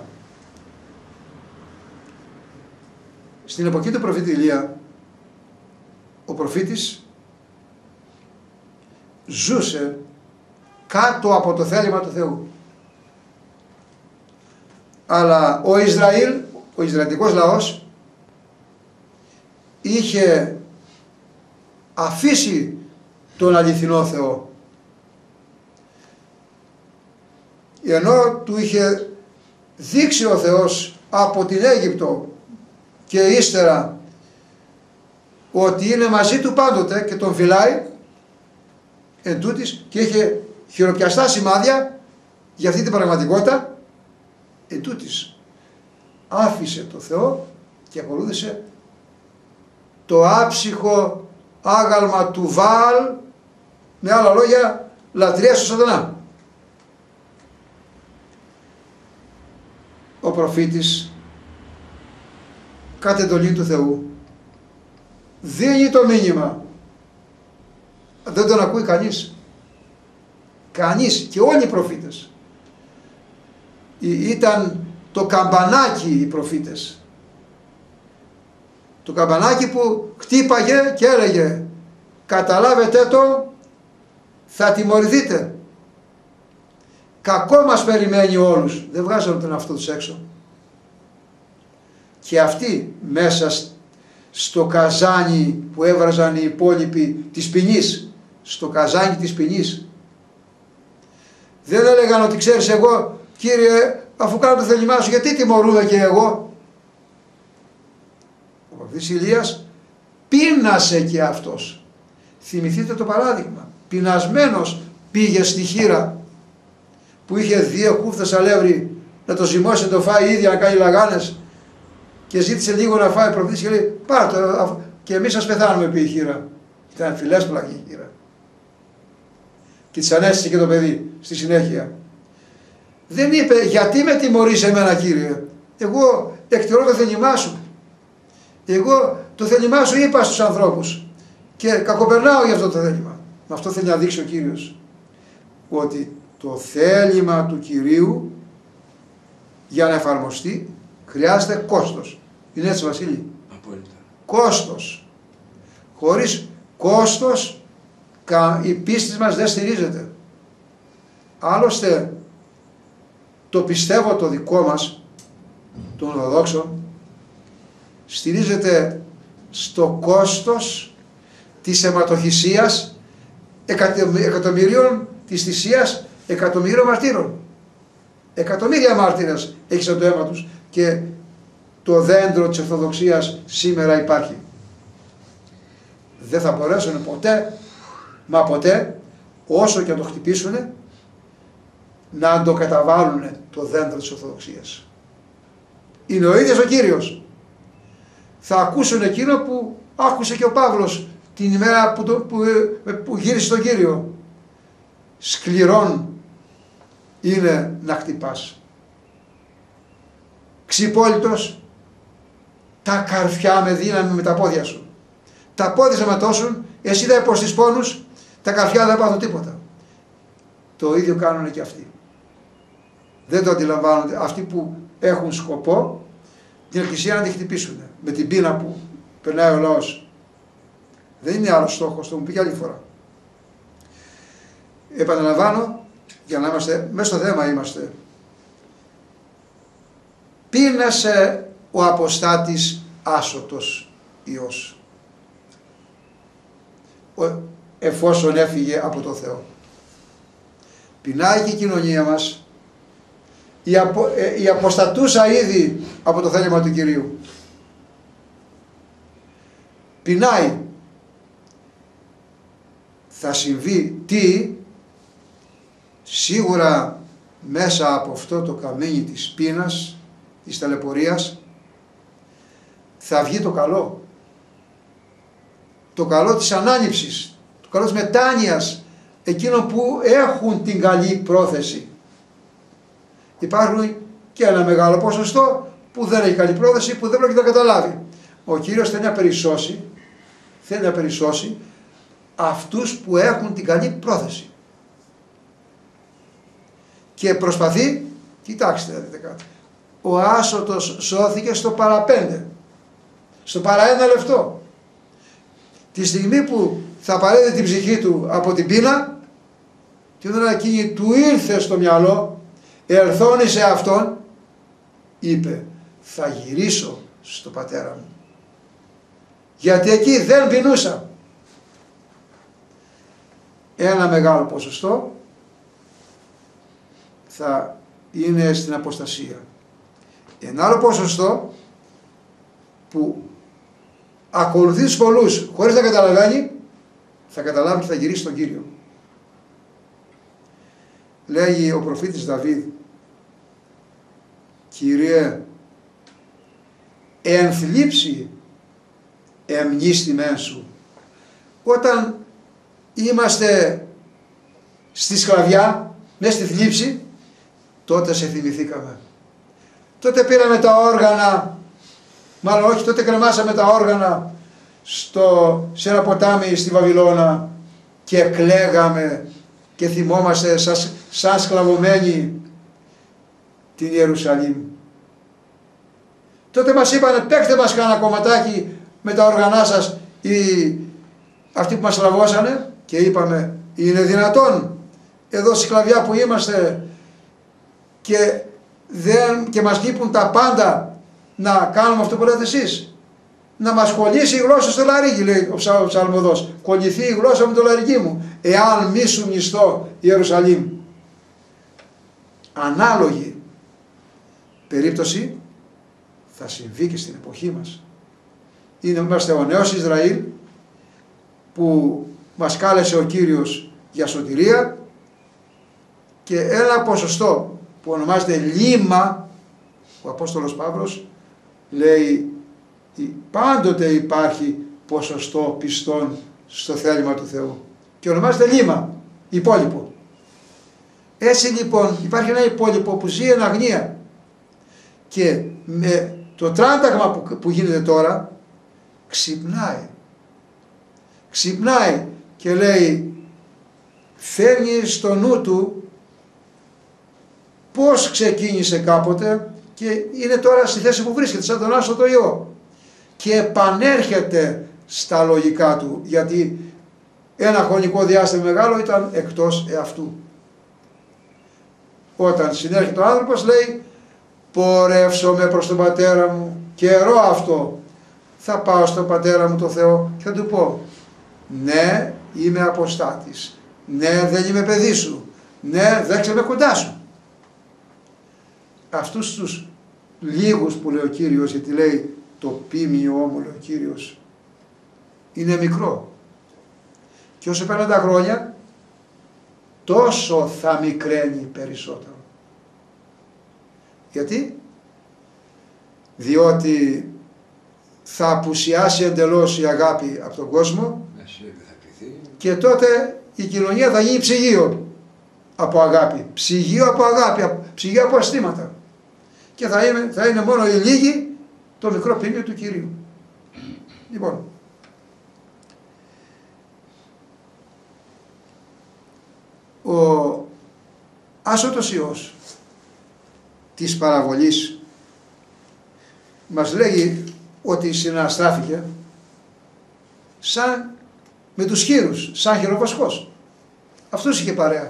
Στην εποχή του προφήτη Ηλία, ο προφήτης ζούσε κάτω από το θέλημα του Θεού. Αλλά ο Ισραηλιτικός λαός είχε αφήσει τον αληθινό Θεό. Ενώ του είχε δείξει ο Θεός από την Αίγυπτο και ύστερα ότι είναι μαζί του πάντοτε και τον φυλάει, εν τούτης, και είχε χειροπιαστά σημάδια για αυτή την πραγματικότητα, εν τούτης άφησε το Θεό και ακολούθησε το άψυχο άγαλμα του Βαάλ, με άλλα λόγια λατρεία στο σατανά. Ο προφήτης κατ' εντολή του Θεού δίνει το μήνυμα, δεν τον ακούει κανείς, και όλοι οι προφήτες ήταν το καμπανάκι, οι προφήτες, το καμπανάκι που χτύπαγε και έλεγε καταλάβετε το, θα τιμωρηθείτε, κακό μας περιμένει όλους. Δεν βγάζουν τον εαυτό τους έξω. Και μέσα στο καζάνι που έβραζαν οι υπόλοιποι της ποινής, στο καζάνι της ποινής, δεν έλεγαν ότι ξέρεις εγώ Κύριε, αφού κάνω το θέλημά σου γιατί τιμωρούμε και εγώ. Ο προφήτης Ηλίας πείνασε και αυτός. Θυμηθείτε το παράδειγμα, πεινασμένος πήγε στη χήρα που είχε 2 κούφτες αλεύρι να το ζυμώσει, να το φάει ίδια, να κάνει λαγάνες, και ζήτησε λίγο να φάει. Ο προφήτης και λέει πάρ' το και εμείς σας πεθάνουμε, πει η χήρα. Ήταν φιλέσπλακη η χήρα και της ανέστησε και το παιδί στη συνέχεια. Δεν είπε γιατί με τιμωρείς εμένα Κύριε, εγώ εκτιμώ το θέλημά σου, εγώ το θέλημά σου είπα στους ανθρώπους και κακοπερνάω για αυτό το θέλημα. Με αυτό θέλει να δείξει ο Κύριος, ότι το θέλημα του Κυρίου για να εφαρμοστεί χρειάζεται κόστος. Είναι έτσι Βασίλη? Απόλυτα. Κόστος. Χωρίς κόστος η πίστη μας δεν στηρίζεται. Άλλωστε το πιστεύω το δικό μας των Ορθοδόξων στηρίζεται στο κόστος της αιματοχυσίας εκατομμυρίων, της θυσίας εκατομμυρίων μαρτύρων. Εκατομμύρια μάρτυρες έχισαν το αίμα τους και το δέντρο της Ορθοδοξίας σήμερα υπάρχει. Δεν θα μπορέσουν ποτέ, μα ποτέ, όσο και να το χτυπήσουν, να το καταβάλουν το δέντρο της Ορθοδοξίας. Είναι ο ίδιος ο Κύριος. Θα ακούσουν εκείνο που άκουσε και ο Παύλος την ημέρα που γύρισε τον Κύριο. Σκληρόν είναι να χτυπάς. Ξυπόλυτος, τα καρφιά με δύναμη με τα πόδια σου. Τα πόδια σε ματώσουν, εσύ θα υποστείς πόνους, τα καρφιά δεν πάθουν τίποτα. Το ίδιο κάνουν και αυτοί. Δεν το αντιλαμβάνονται. Αυτοί που έχουν σκοπό την Εκκλησία να τη χτυπήσουν με την πείνα που περνάει ο λαός. Δεν είναι άλλος στόχος, το μου πει άλλη φορά. επαναλαμβάνω, για να είμαστε μέσα στο θέμα είμαστε. Πείνασε ο αποστάτης άσωτος Υιός, εφόσον έφυγε από το Θεό. Πεινάει και η κοινωνία μας, η αποστατούσα ήδη από το θέλημα του Κυρίου. Πεινάει. Θα συμβεί τι? Σίγουρα μέσα από αυτό το καμίνι της πείνας, της ταλαιπωρίας, θα βγει το καλό. Το καλό της ανάληψης, το καλό της μετάνοιας, εκείνων που έχουν την καλή πρόθεση. Υπάρχουν και ένα μεγάλο ποσοστό που δεν έχει καλή πρόθεση, που δεν πρόκειται να καταλάβει. Ο Κύριος θέλει να περισσώσει αυτούς που έχουν την καλή πρόθεση. Και προσπαθεί, κοιτάξτε να δείτε κάτι, ο άσωτος σώθηκε στο παραπέντε, στο παρά 1 λεπτό. Τη στιγμή που θα παρέδει την ψυχή του από την πείνα, και όταν εκείνη του ήρθε στο μυαλό, ερθώνει σε αυτόν, είπε, θα γυρίσω στο πατέρα μου. Γιατί εκεί δεν πεινούσα. Ένα μεγάλο ποσοστό θα είναι στην αποστασία. Ένα άλλο ποσοστό που ακολουθεί τους πολλούς χωρίς να καταλαβαίνει, θα καταλάβει και θα γυρίσει στον Κύριο. Λέγει ο προφήτης Δαβίδ, Κύριε, εν θλίψη εμνίστημεν σου. Όταν είμαστε στη σκλαβιά, μέσα στη θλίψη, τότε σε θυμηθήκαμε. Τότε πήραμε τα όργανα, μάλλον όχι, τότε κρεμάσαμε τα όργανα σε ένα ποτάμι στη Βαβυλώνα και κλαίγαμε και θυμόμαστε σαν σκλαβωμένοι την Ιερουσαλήμ. Τότε μας είπανε, παίξτε μας κανένα κομματάκι με τα όργανά σας, αυτοί που μας σκλαβώσανε, και είπαμε, είναι δυνατόν εδώ στη σκλαβιά που είμαστε και μας λείπουν τα πάντα, να κάνουμε αυτό που λέτε εσείς? Να μας κολλήσει η γλώσσα στο λαρίκι, λέει ο ψαλμοδός. Κολληθεί η γλώσσα με το λαρίκι μου, εάν μη σου μισθώ Ιερουσαλήμ. Ανάλογη περίπτωση θα συμβεί και στην εποχή μας. Είμαστε ο νέος Ισραήλ που μας κάλεσε ο Κύριος για σωτηρία, και ένα ποσοστό που ονομάζεται λύμα, ο Απόστολος Παύλος λέει, πάντοτε υπάρχει ποσοστό πιστών στο θέλημα του Θεού και ονομάζεται λύμα, υπόλοιπο. Έτσι λοιπόν υπάρχει ένα υπόλοιπο που ζει εν αγνία, και με το τράνταγμα που γίνεται τώρα ξυπνάει και λέει, φέρνει στο νου του πώς ξεκίνησε κάποτε και είναι τώρα στη θέση που βρίσκεται, σαν τον άσωτο Υιό, και επανέρχεται στα λογικά του, γιατί ένα χρονικό διάστημα μεγάλο ήταν εκτός εαυτού. Όταν συνέρχεται ο άνθρωπος λέει, πορεύσομαι προς τον πατέρα μου, καιρό αυτό, θα πάω στον πατέρα μου το Θεό και θα του πω, ναι είμαι αποστάτης, ναι δεν είμαι παιδί σου, ναι δέξε με κοντά σου. Αυτούς τους λίγους που λέει ο Κύριος, γιατί λέει το ποίμιό μου, λέει ο Κύριος, είναι μικρό, και όσο πέραν τα χρόνια τόσο θα μικραίνει περισσότερο. Γιατί? Διότι θα απουσιάσει εντελώς η αγάπη από τον κόσμο, και τότε η κοινωνία θα γίνει ψυγείο από αγάπη, ψυγείο από αγάπη, ψυγείο από αισθήματα, και θα είναι μόνο οι λίγοι το μικρό ποίμιο του Κυρίου. Λοιπόν, ο άσωτος Υιός της παραβολής μας λέγει ότι συναστράφηκε σαν με τους χείρους, σαν χειροβασκός. Αυτός είχε παρέα.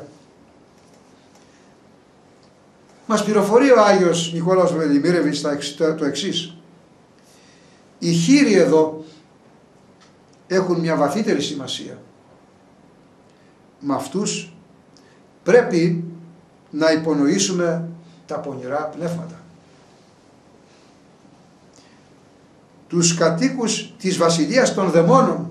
Μας πληροφορεί ο Άγιος Νικόλαος Βελιμίρεβιτς το εξής. Οι χείροι εδώ έχουν μια βαθύτερη σημασία. Με αυτούς πρέπει να υπονοήσουμε τα πονηρά πνεύματα. Τους κατοίκους της βασιλείας των δαιμόνων.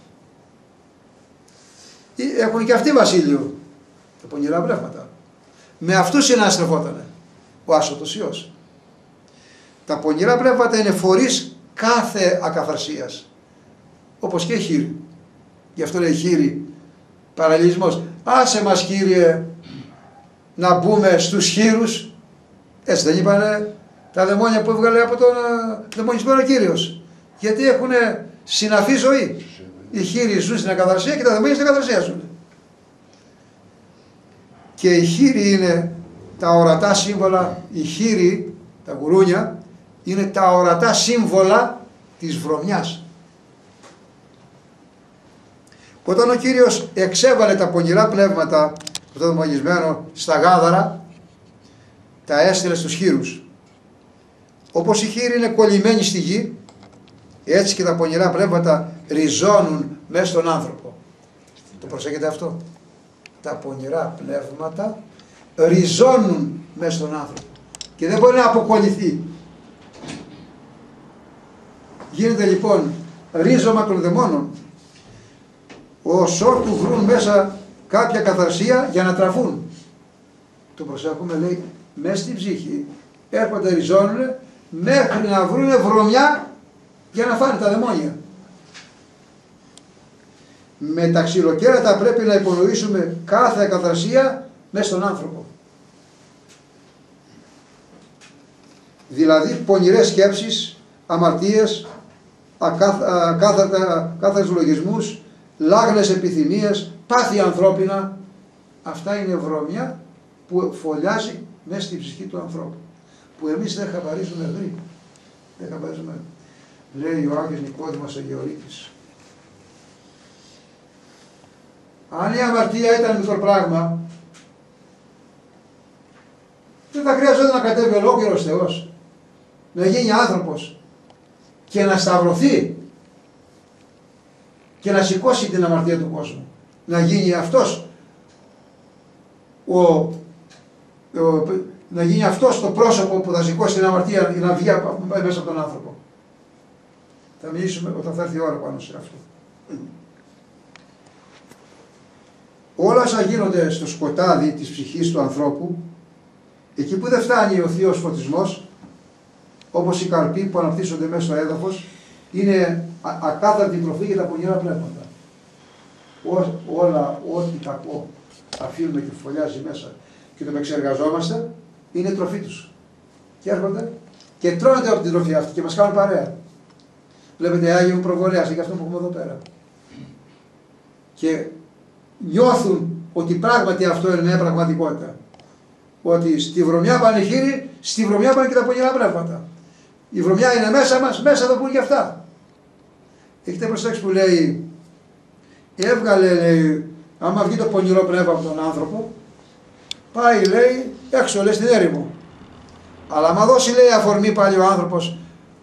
Έχουν και αυτοί βασίλειο, τα πονηρά πνεύματα. Με αυτούς συναστρεφότανε ο άσωτος Υιός. Τα πονηρά πνεύματα είναι φορείς κάθε ακαθαρσίας, όπως και οι χείροι. Γι' αυτό λέει χείροι, παραλληλισμός. Άσε μας, Κύριε, να μπούμε στους χείρους. Έτσι δεν είπανε τα δαιμόνια που έβγαλε από τον δαιμονισμένο Κύριος? Γιατί έχουν συναφή ζωή. Οι χείροι ζουν στην ακαθαρσία και τα δαιμόνια στην ακαθαρσία ζουν. Και οι χείροι είναι τα ορατά σύμβολα, οι χείροι, τα γουρούνια, είναι τα ορατά σύμβολα της βρωμιάς. Όταν ο Κύριος εξέβαλε τα πονηρά πνεύματα, το δαιμονισμένο, στα γάδαρα, τα έστειλε στους χείρους. Όπως οι χείροι είναι κολλημένοι στη γη, έτσι και τα πονηρά πνεύματα ριζώνουν μέσα στον άνθρωπο. Το προσέχετε αυτό? Τα πονηρά πνεύματα ριζώνουν μέσα στον άνθρωπο και δεν μπορεί να αποκολληθεί. Γίνεται λοιπόν ρίζωμα των δαιμόνων. Ως όρκου βρουν μέσα κάποια καθαρσία για να τραφούν. Το προσέχουμε, λέει, μέσα στην ψυχή έρχονται, ριζώνουν μέχρι να βρουν βρωμιά για να φάνε τα δαιμόνια. Με τα ξυλοκέρατα πρέπει να υπονοήσουμε κάθε ακαθαρσία μέσα στον άνθρωπο. Δηλαδή πονηρές σκέψεις, αμαρτίες, ακάθαρτους λογισμούς, λάγνες επιθυμίες, πάθη ανθρώπινα. Αυτά είναι βρωμιά που φωλιάζει μέσα στην ψυχή του ανθρώπου, που εμείς δεν χαμπαρίζουμε γρήγορα. Δεν χαμπαρίζουμε. Λέει ο Άγιος Νικόδημος Αγιορείτης, αν η αμαρτία ήταν μικρό πράγμα, δεν θα χρειάζεται να κατέβει ολόκληρος Θεός, να γίνει άνθρωπος και να σταυρωθεί και να σηκώσει την αμαρτία του κόσμου. Να γίνει αυτός να γίνει αυτός το πρόσωπο που θα σηκώσει την αμαρτία να βγει μέσα από τον άνθρωπο. Θα μιλήσουμε όταν θα έρθει η ώρα πάνω σε αυτό. Όλα όσα γίνονται στο σκοτάδι της ψυχής του ανθρώπου, εκεί που δεν φτάνει ο θείος φωτισμός, όπως οι καρποί που αναπτύσσονται μέσα στο έδαφος, είναι ακάθαρτη τροφή για τα πονηρά πνεύματα. Ό,τι κακό αφήνουμε και φωλιάζει μέσα και το επεξεργαζόμαστε, είναι τροφή τους. Και έρχονται και τρώνε από την τροφή αυτή και μας κάνουν παρέα. Βλέπετε Άγιο Προβολέας, και αυτό που έχουμε εδώ πέρα. Και νιώθουν ότι πράγματι αυτό είναι μια πραγματικότητα. Ότι στη βρωμιά πάνε οι χείροι, στη βρωμιά πάνε και τα πονηρά πνεύματα. Η βρωμιά είναι μέσα μας, μέσα θα πούν και αυτά. Έχετε προσέξει που λέει, έβγαλε, λέει, άμα βγει το πονηρό πνεύμα από τον άνθρωπο, πάει, λέει, έξω, λέει, στην έρημο. Αλλά άμα δώσει, λέει, αφορμή πάλι ο άνθρωπος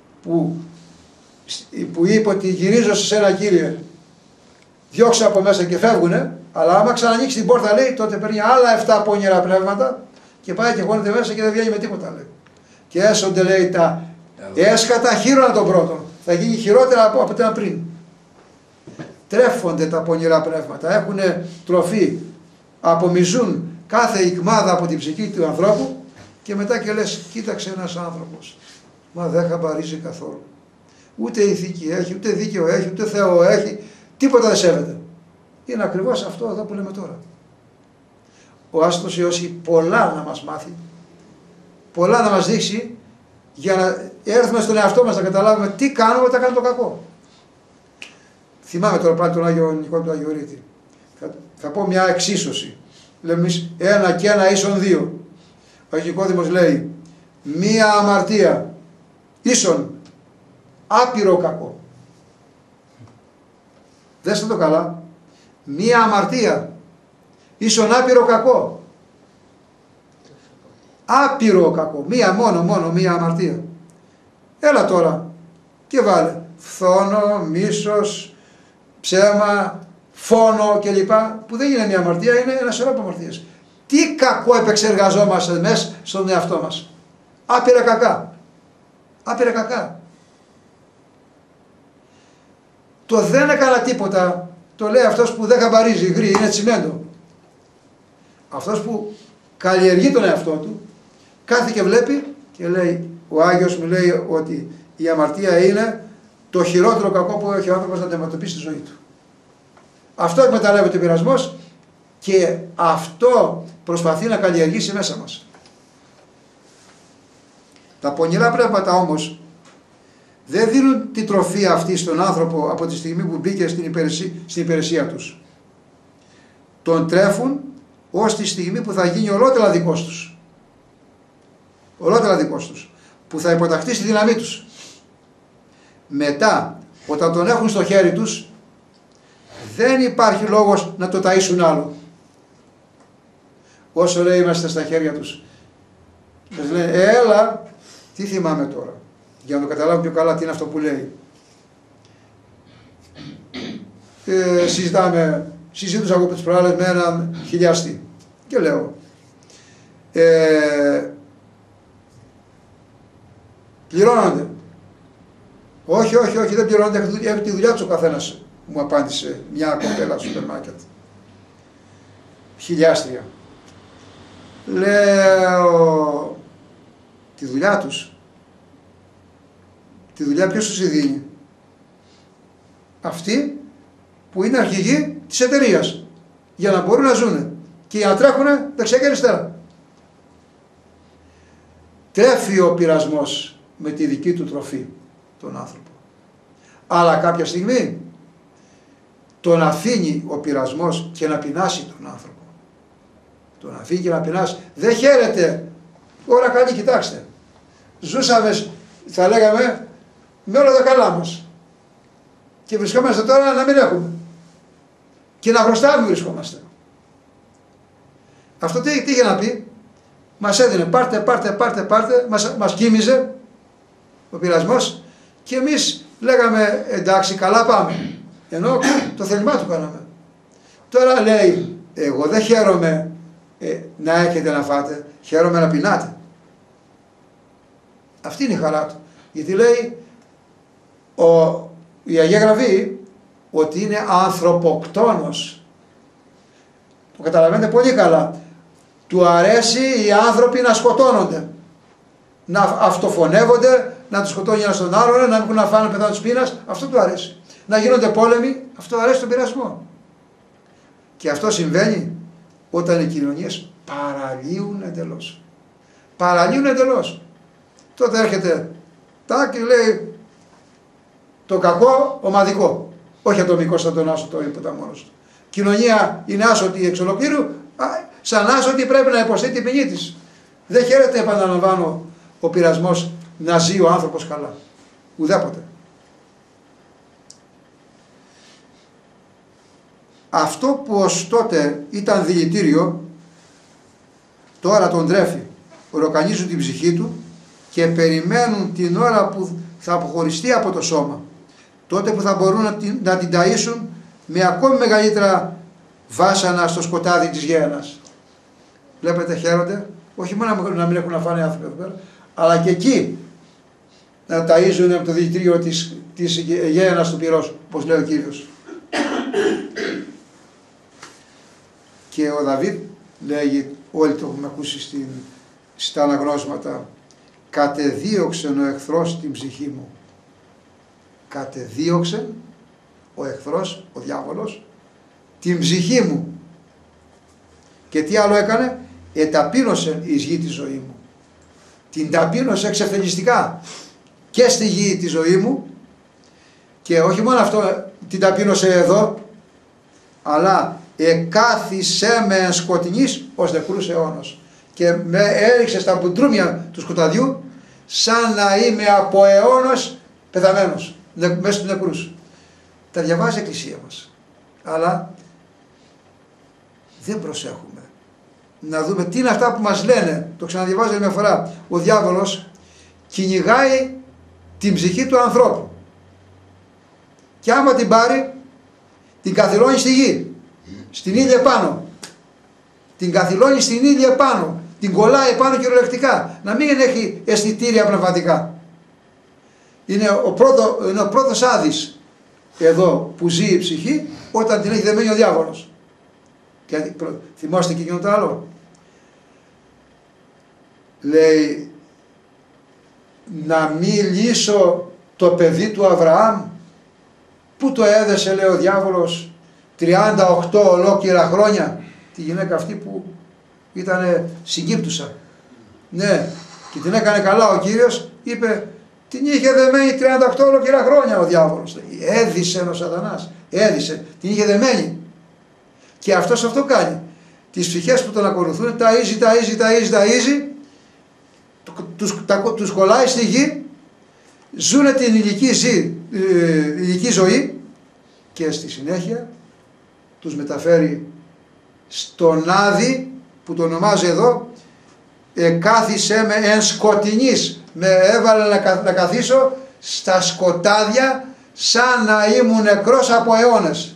που είπε ότι γυρίζω σε σένα, Κύριε, διώξε από μέσα και φεύγουνε, αλλά άμα ξανανοίξει την πόρτα, λέει, τότε παίρνει άλλα 7 πονηρά πνεύματα και πάει και χώνεται μέσα και δεν βγαίνει με τίποτα, λέει. Και έσονται, λέει, τα έσκατα χείρονα των πρώτων. Θα γίνει χειρότερα από ό,τι ήταν πριν. Τρέφονται τα πονηρά πνεύματα, έχουν τροφή, απομυζούν κάθε ικμάδα από την ψυχή του ανθρώπου και μετά και λες, κοίταξε ένας άνθρωπος, μα δεν χαμπαρίζει καθόλου. Ούτε ηθική έχει, ούτε δίκαιο έχει, ούτε Θεό έχει, τίποτα δεν σέβεται. Είναι ακριβώς αυτό εδώ που λέμε τώρα. Ο άστος Υιός έχει πολλά να μας μάθει, πολλά να μας δείξει, για να έρθουμε στον εαυτό μας να καταλάβουμε τι κάνουμε όταν κάνουμε το κακό. Θυμάμαι τώρα πάλι τον Άγιο Νικόλαο του Αγιορείτη. Θα πω μια εξίσωση. Λέμε εμείς 1 και 1 ίσον 2. Ο Άγιος Νικόδημος λέει, μία αμαρτία ίσον άπειρο κακό. Δέστε το καλά. Μία αμαρτία ίσον άπειρο κακό. Άπειρο κακό. Μόνο μία αμαρτία. Έλα τώρα και βάλε φθόνο, μίσος, ψέμα, φόνο κλπ. Που δεν είναι μία αμαρτία, είναι ένα σωρό από αμαρτίες. Τι κακό επεξεργαζόμαστε μέσα στον εαυτό μας. Άπειρα κακά. Άπειρα κακά. Το δεν έκανα τίποτα, το λέει αυτός που δεν χαμπαρίζει, γρή, είναι τσιμέντο. Αυτός που καλλιεργεί τον εαυτό του, κάθε και βλέπει και λέει, ο Άγιος μου λέει ότι η αμαρτία είναι το χειρότερο κακό που έχει ο άνθρωπος να αντιμετωπίσει στη ζωή του. Αυτό εκμεταλλεύεται ο πειρασμός και αυτό προσπαθεί να καλλιεργήσει μέσα μας. Τα πονηρά πνεύματα όμως δεν δίνουν τη τροφή αυτή στον άνθρωπο από τη στιγμή που μπήκε στην υπηρεσία τους. Τον τρέφουν ως τη στιγμή που θα γίνει ολότελα δικός τους. Ολότελα δικός τους. Που θα υποταχθεί στη δύναμή τους. Μετά, όταν τον έχουν στο χέρι τους, δεν υπάρχει λόγος να το ταΐσουν άλλο. Όσο λέει είμαστε στα χέρια τους. Μας λένε, έλα, τι θυμάμαι τώρα. Για να το καταλάβω πιο καλά τι είναι αυτό που λέει. Συζήτησα εγώ τις προάλλες με έναν χιλιάστη και λέω πληρώνονται. Όχι, δεν πληρώνονται, έχει τη δουλειά τους ο καθένας, μου απάντησε μια κοπέλα στο σούπερ μάρκετ. Χιλιάστρια. Λέω, τη δουλειά τους. Τη δουλειά ποιος τους δίνει? Αυτοί που είναι αρχηγοί της εταιρείας, για να μπορούν να ζουν και για να τρέχουν δεξιά και αριστερά. Τρέφει ο πειρασμός με τη δική του τροφή τον άνθρωπο. Αλλά κάποια στιγμή τον αφήνει ο πειρασμός και να πεινάσει τον άνθρωπο. Τον αφήνει και να πεινάσει. Δεν χαίρεται. Ώρα καλή, κοιτάξτε. Ζούσαμε, θα λέγαμε, με όλα τα καλά μας. Και βρισκόμαστε τώρα να μην έχουμε. Και να χρωστάμε βρισκόμαστε. Αυτό τι είχε να πει? Μας έδινε πάρτε, μας κοίμιζε ο πειρασμός και εμείς λέγαμε εντάξει καλά πάμε. Ενώ το θέλημά του κάναμε. Τώρα λέει εγώ δεν χαίρομαι να έχετε να φάτε, χαίρομαι να πεινάτε. Αυτή είναι η χαρά του. Γιατί λέει η Αγία Γραφή ότι είναι ανθρωποκτόνος. Το καταλαβαίνετε πολύ καλά. Του αρέσει οι άνθρωποι να σκοτώνονται. Να αυτοφωνεύονται, να τους σκοτώνει ένας τον άλλον, να μην να φάνε πεθάνουν της πείνας. Αυτό του αρέσει. Να γίνονται πόλεμοι, αυτό αρέσει τον πειρασμό. Και αυτό συμβαίνει όταν οι κοινωνίες παραλύουν εντελώς. Παραλύουν εντελώς. Τότε έρχεται και λέει το κακό ομαδικό. Όχι ατομικό σαν τον άσωτο τίποτα μόνος του. Κοινωνία είναι άσωτη εξ ολοκλήρου, σαν άσωτη πρέπει να υποστεί την ποινή της. Δεν χαίρεται, επαναλαμβάνω, ο πειρασμός να ζει ο άνθρωπος καλά. Ουδέποτε. Αυτό που ως τότε ήταν δηλητήριο, τώρα τον τρέφει. Οροκανίζουν την ψυχή του και περιμένουν την ώρα που θα αποχωριστεί από το σώμα. Τότε που θα μπορούν να την ταΐσουν με ακόμη μεγαλύτερα βάσανα στο σκοτάδι της γέενας. Βλέπετε, χαίρονται, όχι μόνο να μην έχουν να φάνε άνθρωποι εδώ πέρα, αλλά και εκεί να ταΐζουν από το δηλητήριο της γέενας του πυρός, όπως λέει ο Κύριος. Και ο Δαβίδ λέγει, όλοι το έχουμε ακούσει στα αναγνώσματα, κατεδίωξεν ο εχθρός την ψυχή μου. Κατεδίωξεν ο εχθρός, ο διάβολος, την ψυχή μου. Και τι άλλο έκανε? Εταπείνωσε εις γη τη ζωή μου. Την ταπείνωσε εξευθελιστικά και στη γη τη ζωή μου, και όχι μόνο αυτό, την ταπείνωσε εδώ, αλλά εκάθισέ με εν σκοτεινής ως νεκρούς αιώνος, και με έριξε στα μπουντρούμια του σκοταδιού σαν να είμαι από αιώνος πεθαμένος μέσα στους νεκρούς. Τα διαβάζει η Εκκλησία μας, αλλά δεν προσέχουμε να δούμε τι είναι αυτά που μας λένε. Το ξαναδιαβάζω μια φορά. Ο διάβολος κυνηγάει την ψυχή του ανθρώπου και άμα την πάρει την καθυλώνει στη γη, στην ήλια επάνω, την καθυλώνει στην ήλια επάνω, την κολλάει επάνω κυριολεκτικά, να μην έχει αισθητήρια πνευματικά. Είναι ο πρώτος άδης εδώ που ζει η ψυχή όταν την έχει δεμένη ο διάβολος. Και θυμάστε και εκείνο το άλλο. Λέει, να μην λύσω το παιδί του Αβραάμ. Πού το έδεσε, λέει ο διάβολος, 38 ολόκληρα χρόνια, τη γυναίκα αυτή που ήταν συγκύπτουσα. Ναι, και την έκανε καλά ο Κύριος, είπε, την είχε δεμένη 38 ολόκληρα χρόνια ο διάβολος. Έδισε ο σατανάς, έδισε, την είχε δεμένη. Και αυτός αυτό κάνει. Τις ψυχές που τον ακολουθούν, ταΐζει, τους κολλάει στη γη, ζουνε την ηλική ζωή και στη συνέχεια τους μεταφέρει στον Άδη που το ονομάζει εδώ, κάθισε με εν σκοτεινής, με έβαλε να καθίσω στα σκοτάδια σαν να ήμουν νεκρός από αιώνες.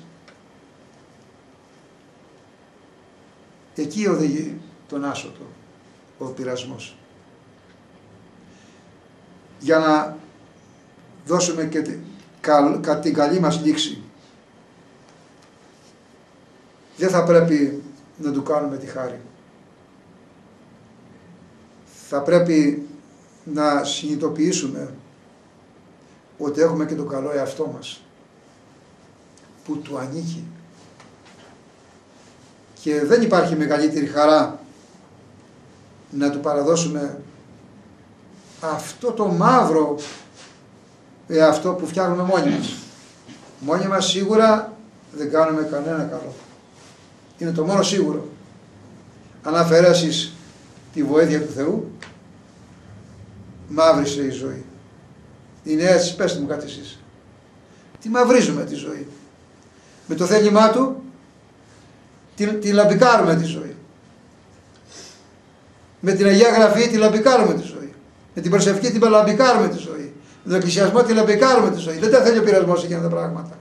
Εκεί οδηγεί τον άσωτο ο πειρασμός. Για να δώσουμε και την καλή μας λήξη. Δεν θα πρέπει να του κάνουμε τη χάρη. Θα πρέπει να συνειδητοποιήσουμε ότι έχουμε και το καλό εαυτό μας που του ανήκει. Και δεν υπάρχει μεγαλύτερη χαρά να του παραδώσουμε αυτό το μαύρο αυτό που φτιάχνουμε μόνοι μας. Μόνοι μας σίγουρα δεν κάνουμε κανένα καλό. Είναι το μόνο σίγουρο. Αν αφαιρέσεις τη βοήθεια του Θεού, μαύρισε η ζωή. Είναι έτσι, πέστε μου κάτι εσείς. Τι μαυρίζουμε τη ζωή. Με το θέλημά του τη λαμπικάρουμε τη ζωή. Με την Αγία Γραφή τη λαμπικάρουμε τη ζωή. Με την προσευχή την λαμπικάρουμε τη ζωή. Με τον εκκλησιασμό τη λαμπικάρουμε τη ζωή. Δεν τα θέλει ο πειρασμός εκείνα τα πράγματα.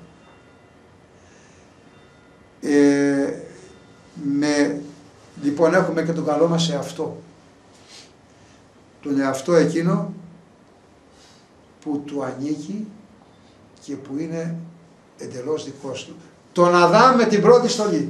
Λοιπόν, έχουμε και τον καλό μας εαυτό. Τον εαυτό εκείνο που του ανήκει και που είναι εντελώς δικός του. Τον Αδάμ με την πρώτη στολή.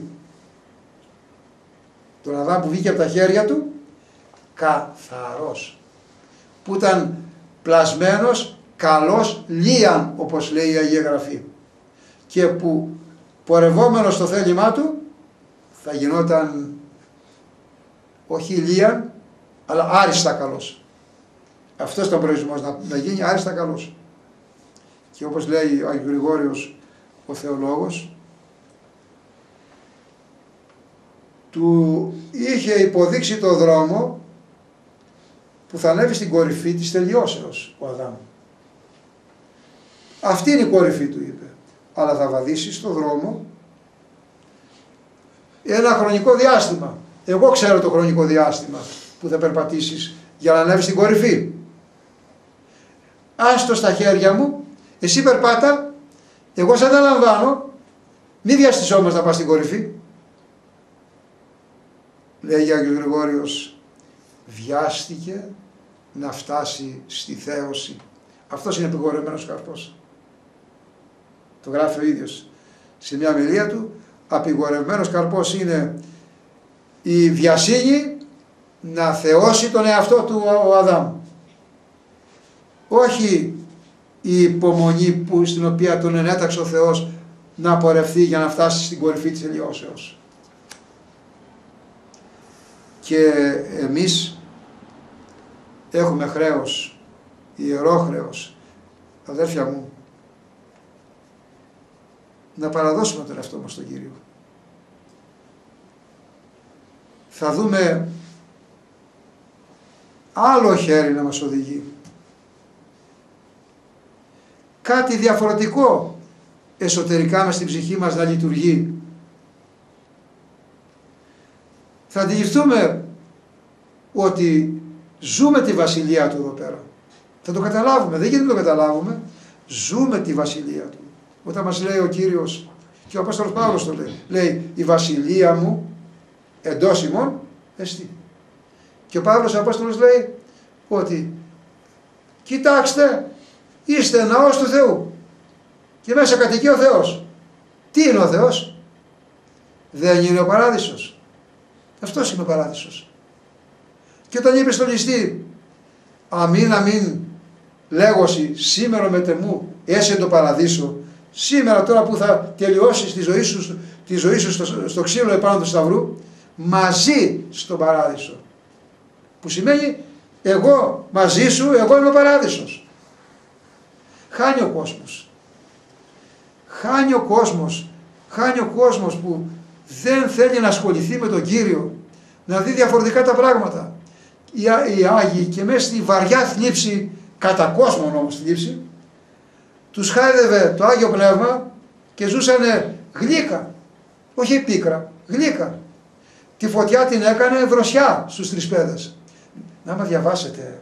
Τον Αδάμ που βγήκε από τα χέρια του καθαρός. Που ήταν πλασμένος, καλός, λίαν, όπως λέει η Αγία Γραφή. Και που πορευόμενος στο θέλημά του θα γινόταν όχι λίαν, αλλά άριστα καλός. Αυτός ήταν ο προορισμός, να γίνει άριστα καλός. Και όπως λέει ο Άγιος Γρηγόριος ο θεολόγος, του είχε υποδείξει το δρόμο που θα ανέβει στην κορυφή της τελειώσεως ο Αδάμ. Αυτή είναι η κορυφή, του είπε, αλλά θα βαδίσει στο δρόμο ένα χρονικό διάστημα. Εγώ ξέρω το χρονικό διάστημα που θα περπατήσεις για να ανέβεις στην κορυφή. Άστο στα χέρια μου, εσύ περπάτα, εγώ σε αναλαμβάνω, μη βιαστησόμαστε να πας στην κορυφή. Λέει ο Άγιος Γρηγόριος, βιάστηκε να φτάσει στη θέωση. Αυτός είναι απειγορευμένος καρπός. Το γράφει ο ίδιος σε μια ομιλία του. Απειγορευμένος καρπός είναι η βιασύνη να θεώσει τον εαυτό του ο Αδάμ. Όχι η υπομονή στην οποία τον ενέταξε ο Θεός να πορευθεί για να φτάσει στην κορυφή της τελειώσεως. Και εμείς έχουμε χρέος, ιερό χρέος, αδέρφια μου, να παραδώσουμε τον εαυτό μας στον Κύριο. Θα δούμε άλλο χέρι να μας οδηγεί. Κάτι διαφορετικό εσωτερικά μες στην ψυχή μας να λειτουργεί. θα αντιληφθούμε ότι ζούμε τη βασιλεία του εδώ πέρα. Θα το καταλάβουμε, δεν γίνεται να το καταλάβουμε. Ζούμε τη βασιλεία του. Όταν μας λέει ο Κύριος, και ο Απόστολος Παύλος το λέει η βασιλεία μου εντός ημών εστί. Και ο Παύλος ο Απόστολος λέει ότι κοιτάξτε, είστε ναός του Θεού και μέσα κατοικεί ο Θεός. Τι είναι ο Θεός? Δεν είναι ο παράδεισος? Αυτός είναι ο παράδεισος. Και όταν είπε στον ληστή, αμήν αμήν λέγωση σήμερα με τεμού έσαι το παραδείσο, σήμερα τώρα που θα τελειώσεις τη ζωή σου στο ξύλο επάνω του σταυρού, μαζί στον παράδεισο. Που σημαίνει εγώ μαζί σου, εγώ είμαι ο παράδεισος. Χάνει ο κόσμος. Χάνει ο κόσμος. Χάνει ο κόσμος που δεν θέλει να ασχοληθεί με τον Κύριο, να δει διαφορετικά τα πράγματα. Οι Άγιοι και μέσα στη βαριά θλίψη, κατά κόσμον όμως θλίψη, τους χάιδευε το Άγιο Πνεύμα και ζούσανε γλύκα, όχι πίκρα, γλύκα. Τη φωτιά την έκανε δροσιά στους Τρισπέδες. Να άμα διαβάσετε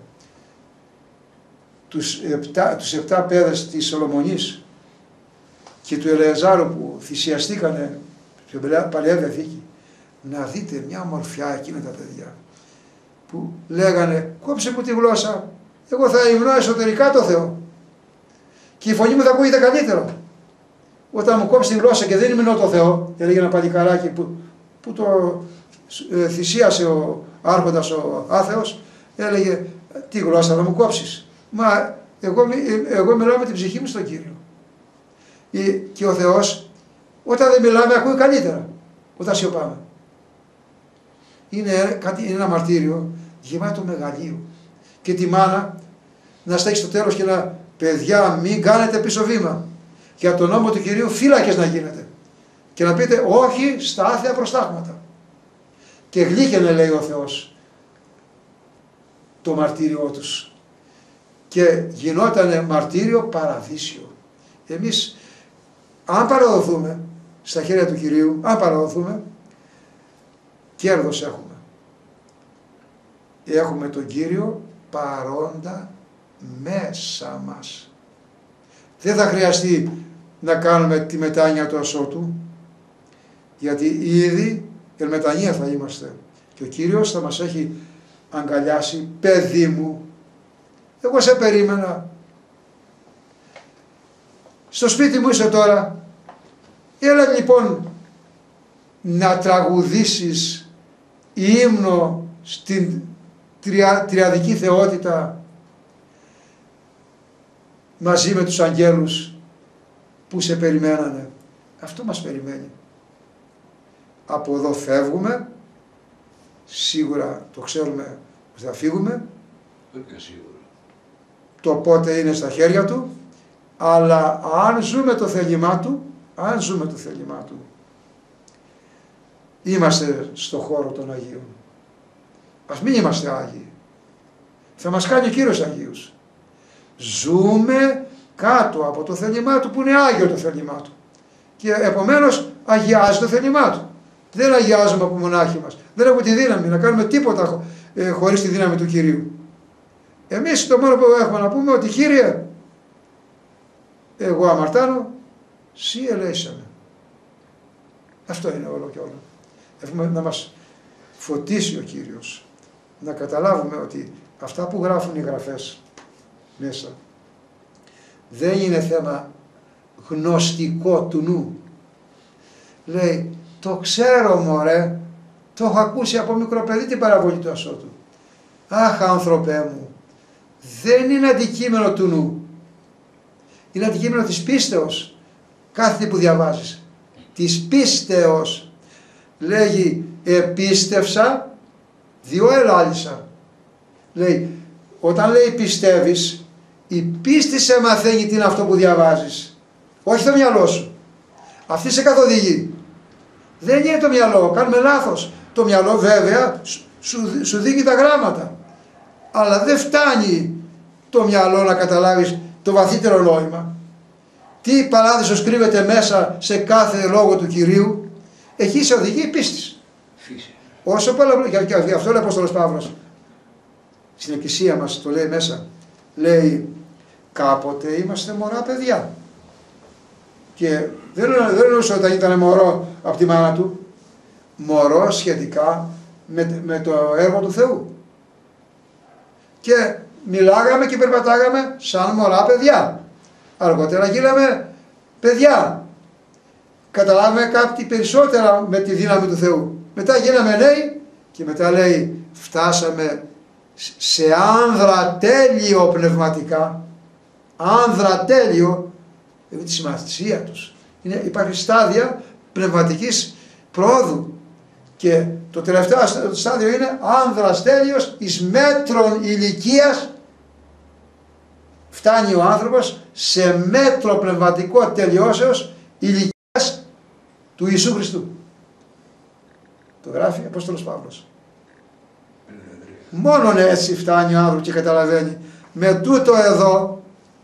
τους 7 παιδες της Σολομονής και του Ελεεζάρου που θυσιαστήκανε στην Παλαιά Διαθήκη, να δείτε μια ομορφιά εκείνα τα παιδιά που λέγανε κόψε μου τη γλώσσα, εγώ θα υμνώ εσωτερικά το Θεό και η φωνή μου θα ακούγεται καλύτερα. Όταν μου κόψει τη γλώσσα και δεν υμνώ το Θεό, έλεγε ένα παλικαράκι που το θυσίασε ο άρχοντας ο άθεος, έλεγε τι γλώσσα θα μου κόψεις? Μα εγώ μιλάω με την ψυχή μου στον Κύριο. Και ο Θεός όταν δεν μιλάμε ακούει καλύτερα, όταν σιωπάμε. Είναι ένα μαρτύριο γεμάτο μεγαλείο. Και τη μάνα να στέκει στο τέλος και να παιδιά μην κάνετε πίσω βήμα. Για τον νόμο του Κυρίου φύλακες να γίνετε. Και να πείτε όχι στα άθεα προστάγματα. Και γλύκαινε λέει ο Θεός το μαρτύριό τους. Και γινότανε μαρτύριο παραδείσιο. Εμείς αν παραδοθούμε στα χέρια του Κυρίου, αν παραδοθούμε, κέρδος έχουμε. Έχουμε τον Κύριο παρόντα μέσα μας. Δεν θα χρειαστεί να κάνουμε τη μετάνοια του ασώτου, γιατί ήδη εν μετανία θα είμαστε. Και ο Κύριος θα μας έχει αγκαλιάσει, παιδί μου, εγώ σε περίμενα. Στο σπίτι μου είσαι τώρα. Έλα λοιπόν να τραγουδήσεις ύμνο στην τριαδική θεότητα μαζί με τους αγγέλους που σε περιμένανε. Αυτό μας περιμένει. Από εδώ φεύγουμε, σίγουρα το ξέρουμε ότι θα φύγουμε, το πότε είναι στα χέρια του, αλλά αν ζούμε το θέλημά του, είμαστε στο χώρο των Αγίων. Ας μην είμαστε Άγιοι. Θα μας κάνει ο Κύριος Αγίους. Ζούμε κάτω από το θέλημά του που είναι Άγιο το θέλημά του. Και επομένως αγιάζει το θέλημά του. Δεν αγιάζουμε από μονάχοι μας. Δεν έχουμε τη δύναμη να κάνουμε τίποτα χωρίς τη δύναμη του Κυρίου. Εμείς το μόνο που έχουμε να πούμε ότι Κύριε, εγώ αμαρτάνω, σύ ελέησαμε. Αυτό είναι όλο και όλο. Έχουμε να μας φωτίσει ο Κύριος. Να καταλάβουμε ότι αυτά που γράφουν οι γραφές μέσα δεν είναι θέμα γνωστικό του νου. Λέει, το ξέρω μωρέ, το έχω ακούσει από μικρό παιδί την παραβολή του ασώτου. Αχ άνθρωπέ μου, δεν είναι αντικείμενο του νου. Είναι αντικείμενο της πίστεως. Κάθε τι που διαβάζεις. Της πίστεως. Λέγει επίστευσα, διό ελάλησα. Λέει, όταν λέει πιστεύεις, η πίστη σε μαθαίνει τι είναι αυτό που διαβάζεις. Όχι το μυαλό σου. Αυτή σε καθοδηγεί. Δεν είναι το μυαλό, κάνουμε λάθος. Το μυαλό βέβαια σου δίνει τα γράμματα. Αλλά δεν φτάνει το μυαλό να καταλάβεις το βαθύτερο νόημα. Τι παράδεισος κρύβεται μέσα σε κάθε λόγο του Κυρίου. Εκεί σε οδηγεί η πίστη. Όσο πολλά, και αυτό λέει ο Απόστολος Παύλος. Στην Εκκλησία μας το λέει μέσα. Λέει, κάποτε είμαστε μωρά παιδιά. Και δεν εννοούσε όταν ήταν μωρό από τη μάνα του. Μωρό σχετικά με το έργο του Θεού. Και μιλάγαμε και περπατάγαμε σαν μωρά παιδιά. Αργότερα γίναμε παιδιά. Καταλάβαμε κάτι περισσότερα με τη δύναμη του Θεού. Μετά γίναμε νέοι και μετά λέει φτάσαμε σε άνδρα τέλειο πνευματικά. Άνδρα τέλειο, δηλαδή τη σημασία τους. Υπάρχει στάδια πνευματικής πρόοδου. Και το τελευταίο στάδιο είναι άνδρας τέλειος εις μέτρων ηλικίας. Φτάνει ο άνθρωπος σε μέτρο πνευματικό τελειώσεως ηλικίας του Ιησού Χριστού. Το γράφει ο Απόστολος Παύλος. Μόνον έτσι φτάνει ο άνθρωπος και καταλαβαίνει. Με τούτο εδώ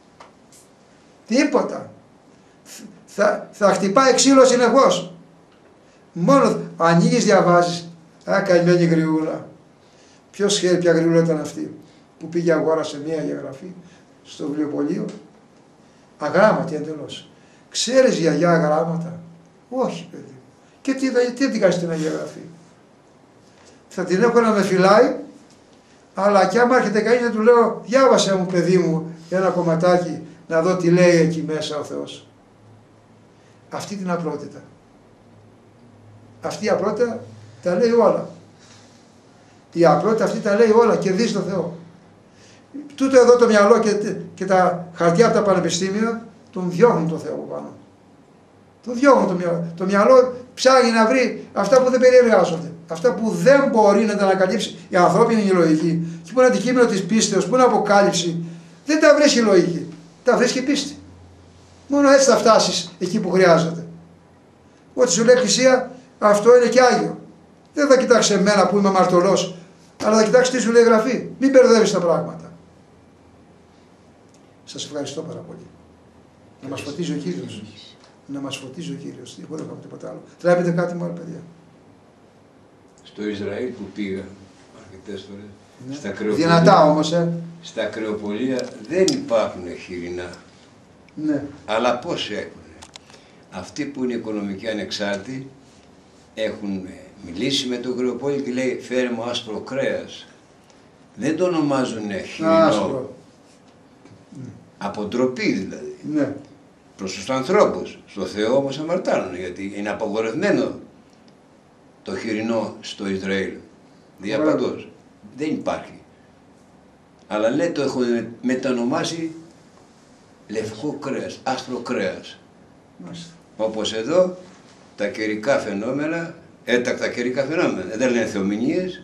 τίποτα. Θα χτυπάει ξύλο συνεχώς. Μόνο ανοίγεις, διαβάζεις. Καημένη γριούλα. Ποιος ξέρει ποια γριούλα ήταν αυτή που πήγε αγόρασε μία γεωγραφή στο βιβλιοπωλείο. Αγράμματη εντελώς. Ξέρεις γιαγιά γράμματα? Όχι παιδί. Και τι την κάνεις την αγιογραφή? Θα την έχω να με φυλάει, αλλά κι άμα έρχεται κανείς να του λέω διάβασε μου παιδί μου ένα κομματάκι να δω τι λέει εκεί μέσα ο Θεός. Αυτή την απλότητα. Αυτή η απλότητα τα λέει όλα. Η απλότητα αυτή τα λέει όλα και δεις το Θεό. Τούτο εδώ το μυαλό και τα χαρτιά από τα πανεπιστήμια τον διώχνουν το Θεό από πάνω. Το διώχνουν το μυαλό. Το μυαλό ψάχνει να βρει αυτά που δεν περιεργάζονται. Αυτά που δεν μπορεί να τα ανακαλύψει η ανθρώπινη λογική. Και που είναι αντικείμενο της πίστεως, που είναι αποκάλυψη. Δεν τα βρίσκει η λογική. Τα βρίσκει η πίστη. Μόνο έτσι θα φτάσεις εκεί που χρειάζεται. Ό,τι σου λέει Εκκλησία, αυτό είναι και Άγιο. Δεν θα κοιτάξει εμένα που είμαι αμαρτωλός, αλλά θα κοιτάξει τι σου λέει η Γραφή. Μην μπερδεύεις τα πράγματα. Σας ευχαριστώ πάρα πολύ. Να μας φωτίζει ο Κύριος. Να μας φωτίζει ο Κύριος. Δεν μπορώ να κάνω τίποτα άλλο. Θα έπετε κάτι μόνο, παιδιά? Στο Ισραήλ που πήγα αρκετές φορές, Ναι. Στα κρεοπολία, δυνατά όμως, στα κρεοπολία δεν υπάρχουν χοιρινά. Ναι. Αλλά πώς έχουν? Αυτοί που είναι οικονομικοί ανεξάρτητοι έχουν μιλήσει με τον κρεοπόλη και λέει φέρε μου άσπρο κρέας. Δεν το ονομάζουν χοιρινό. Άσπρο. Από ντροπή δηλαδή. Ναι. Προς τους ανθρώπους. Στο Θεό όμως αμαρτάνουν, γιατί είναι απαγορευμένο το χοιρινό στο Ισραήλ. Διαπαντός. Δεν υπάρχει. Αλλά λέει το έχουν μετανομάσει λευκό κρέας, άσπρο κρέας. Μάλιστα. Όπως εδώ τα καιρικά φαινόμενα, έτακτα καιρικά φαινόμενα, δεν λένε θεομηνίες.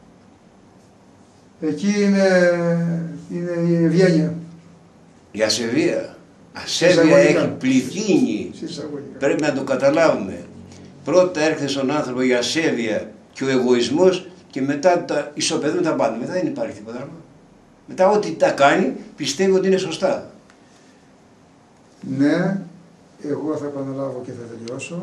Εκεί είναι η ευγένεια. Η ασεβία. Ασέβεια έχει πληθύνει. Συσσαγωγικά. Πρέπει να το καταλάβουμε. Πρώτα έρχεται στον άνθρωπο η ασέβεια και ο εγωισμός και μετά τα ισοπεδούν τα πάντα. Μετά δεν υπάρχει τίποτα άλλο. Μετά ό,τι τα κάνει πιστεύει ότι είναι σωστά. Ναι, εγώ θα επαναλάβω και θα τελειώσω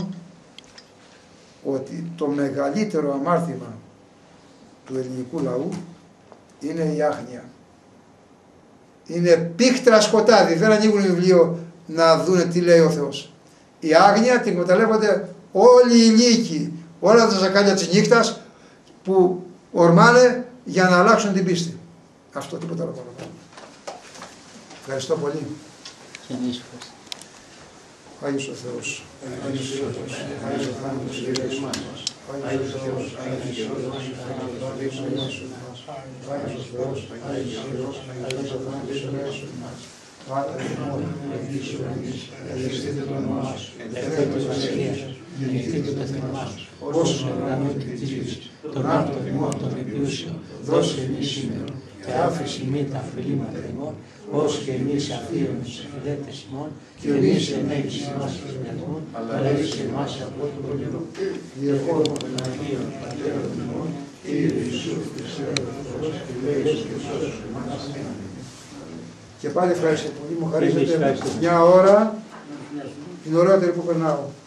ότι το μεγαλύτερο αμάρτημα του ελληνικού λαού είναι η άγνοια. Είναι πίχτρα σκοτάδι, δεν ανοίγουν βιβλίο να δούνε τι λέει ο Θεός. Η άγνοια την εκμεταλλεύονται όλοι οι λύκοι, όλα τα ζακάλια της νύχτας που ορμάνε για να αλλάξουν την πίστη. Αυτό, τίποτα άλλο παραπάνω. Ευχαριστώ πολύ. Και εμείς ευχαριστούμε. Άγιος ο Θεός. Άγιος ο Θεός. Άγιος ο Θάνατος Κύριος μας. Άγιος ο Θεός. Άγιος ο Θεός. Άγιος ο Θεός. Άγιος ο Θεός. Άγιος ο Θεός. Άγιος ο Θάνατος Κύριος μας. Πάτερ ημών, Αγίος ο Αγίος, αγιαστείτε το όνομά σου, ελθέτω της βασιλείας σου, γεννηθείτε το θέλημά σου, όσο στον ουρανό και της γης, τον άρτον ημών των επιούσιων, δώσε εμείς σήμερα, και άφηση μη τα αφιλήματα ημών, ως και εμείς αφίουμε τους αφιλέτες ημών, και εμείς ενέχεις ημάς τους μυαλμών, αλλά εις εμάς από το πολιό, διεχόμων των Αγίων Πατέρων ημών, Κύριε Ιησού Χριστέ ο Θεός, και λέεις και σώσου εμάς. Και πάλι ευχαριστώ πολύ, μου χαρίζετε μια ώρα την ωραιότερη που περνάω.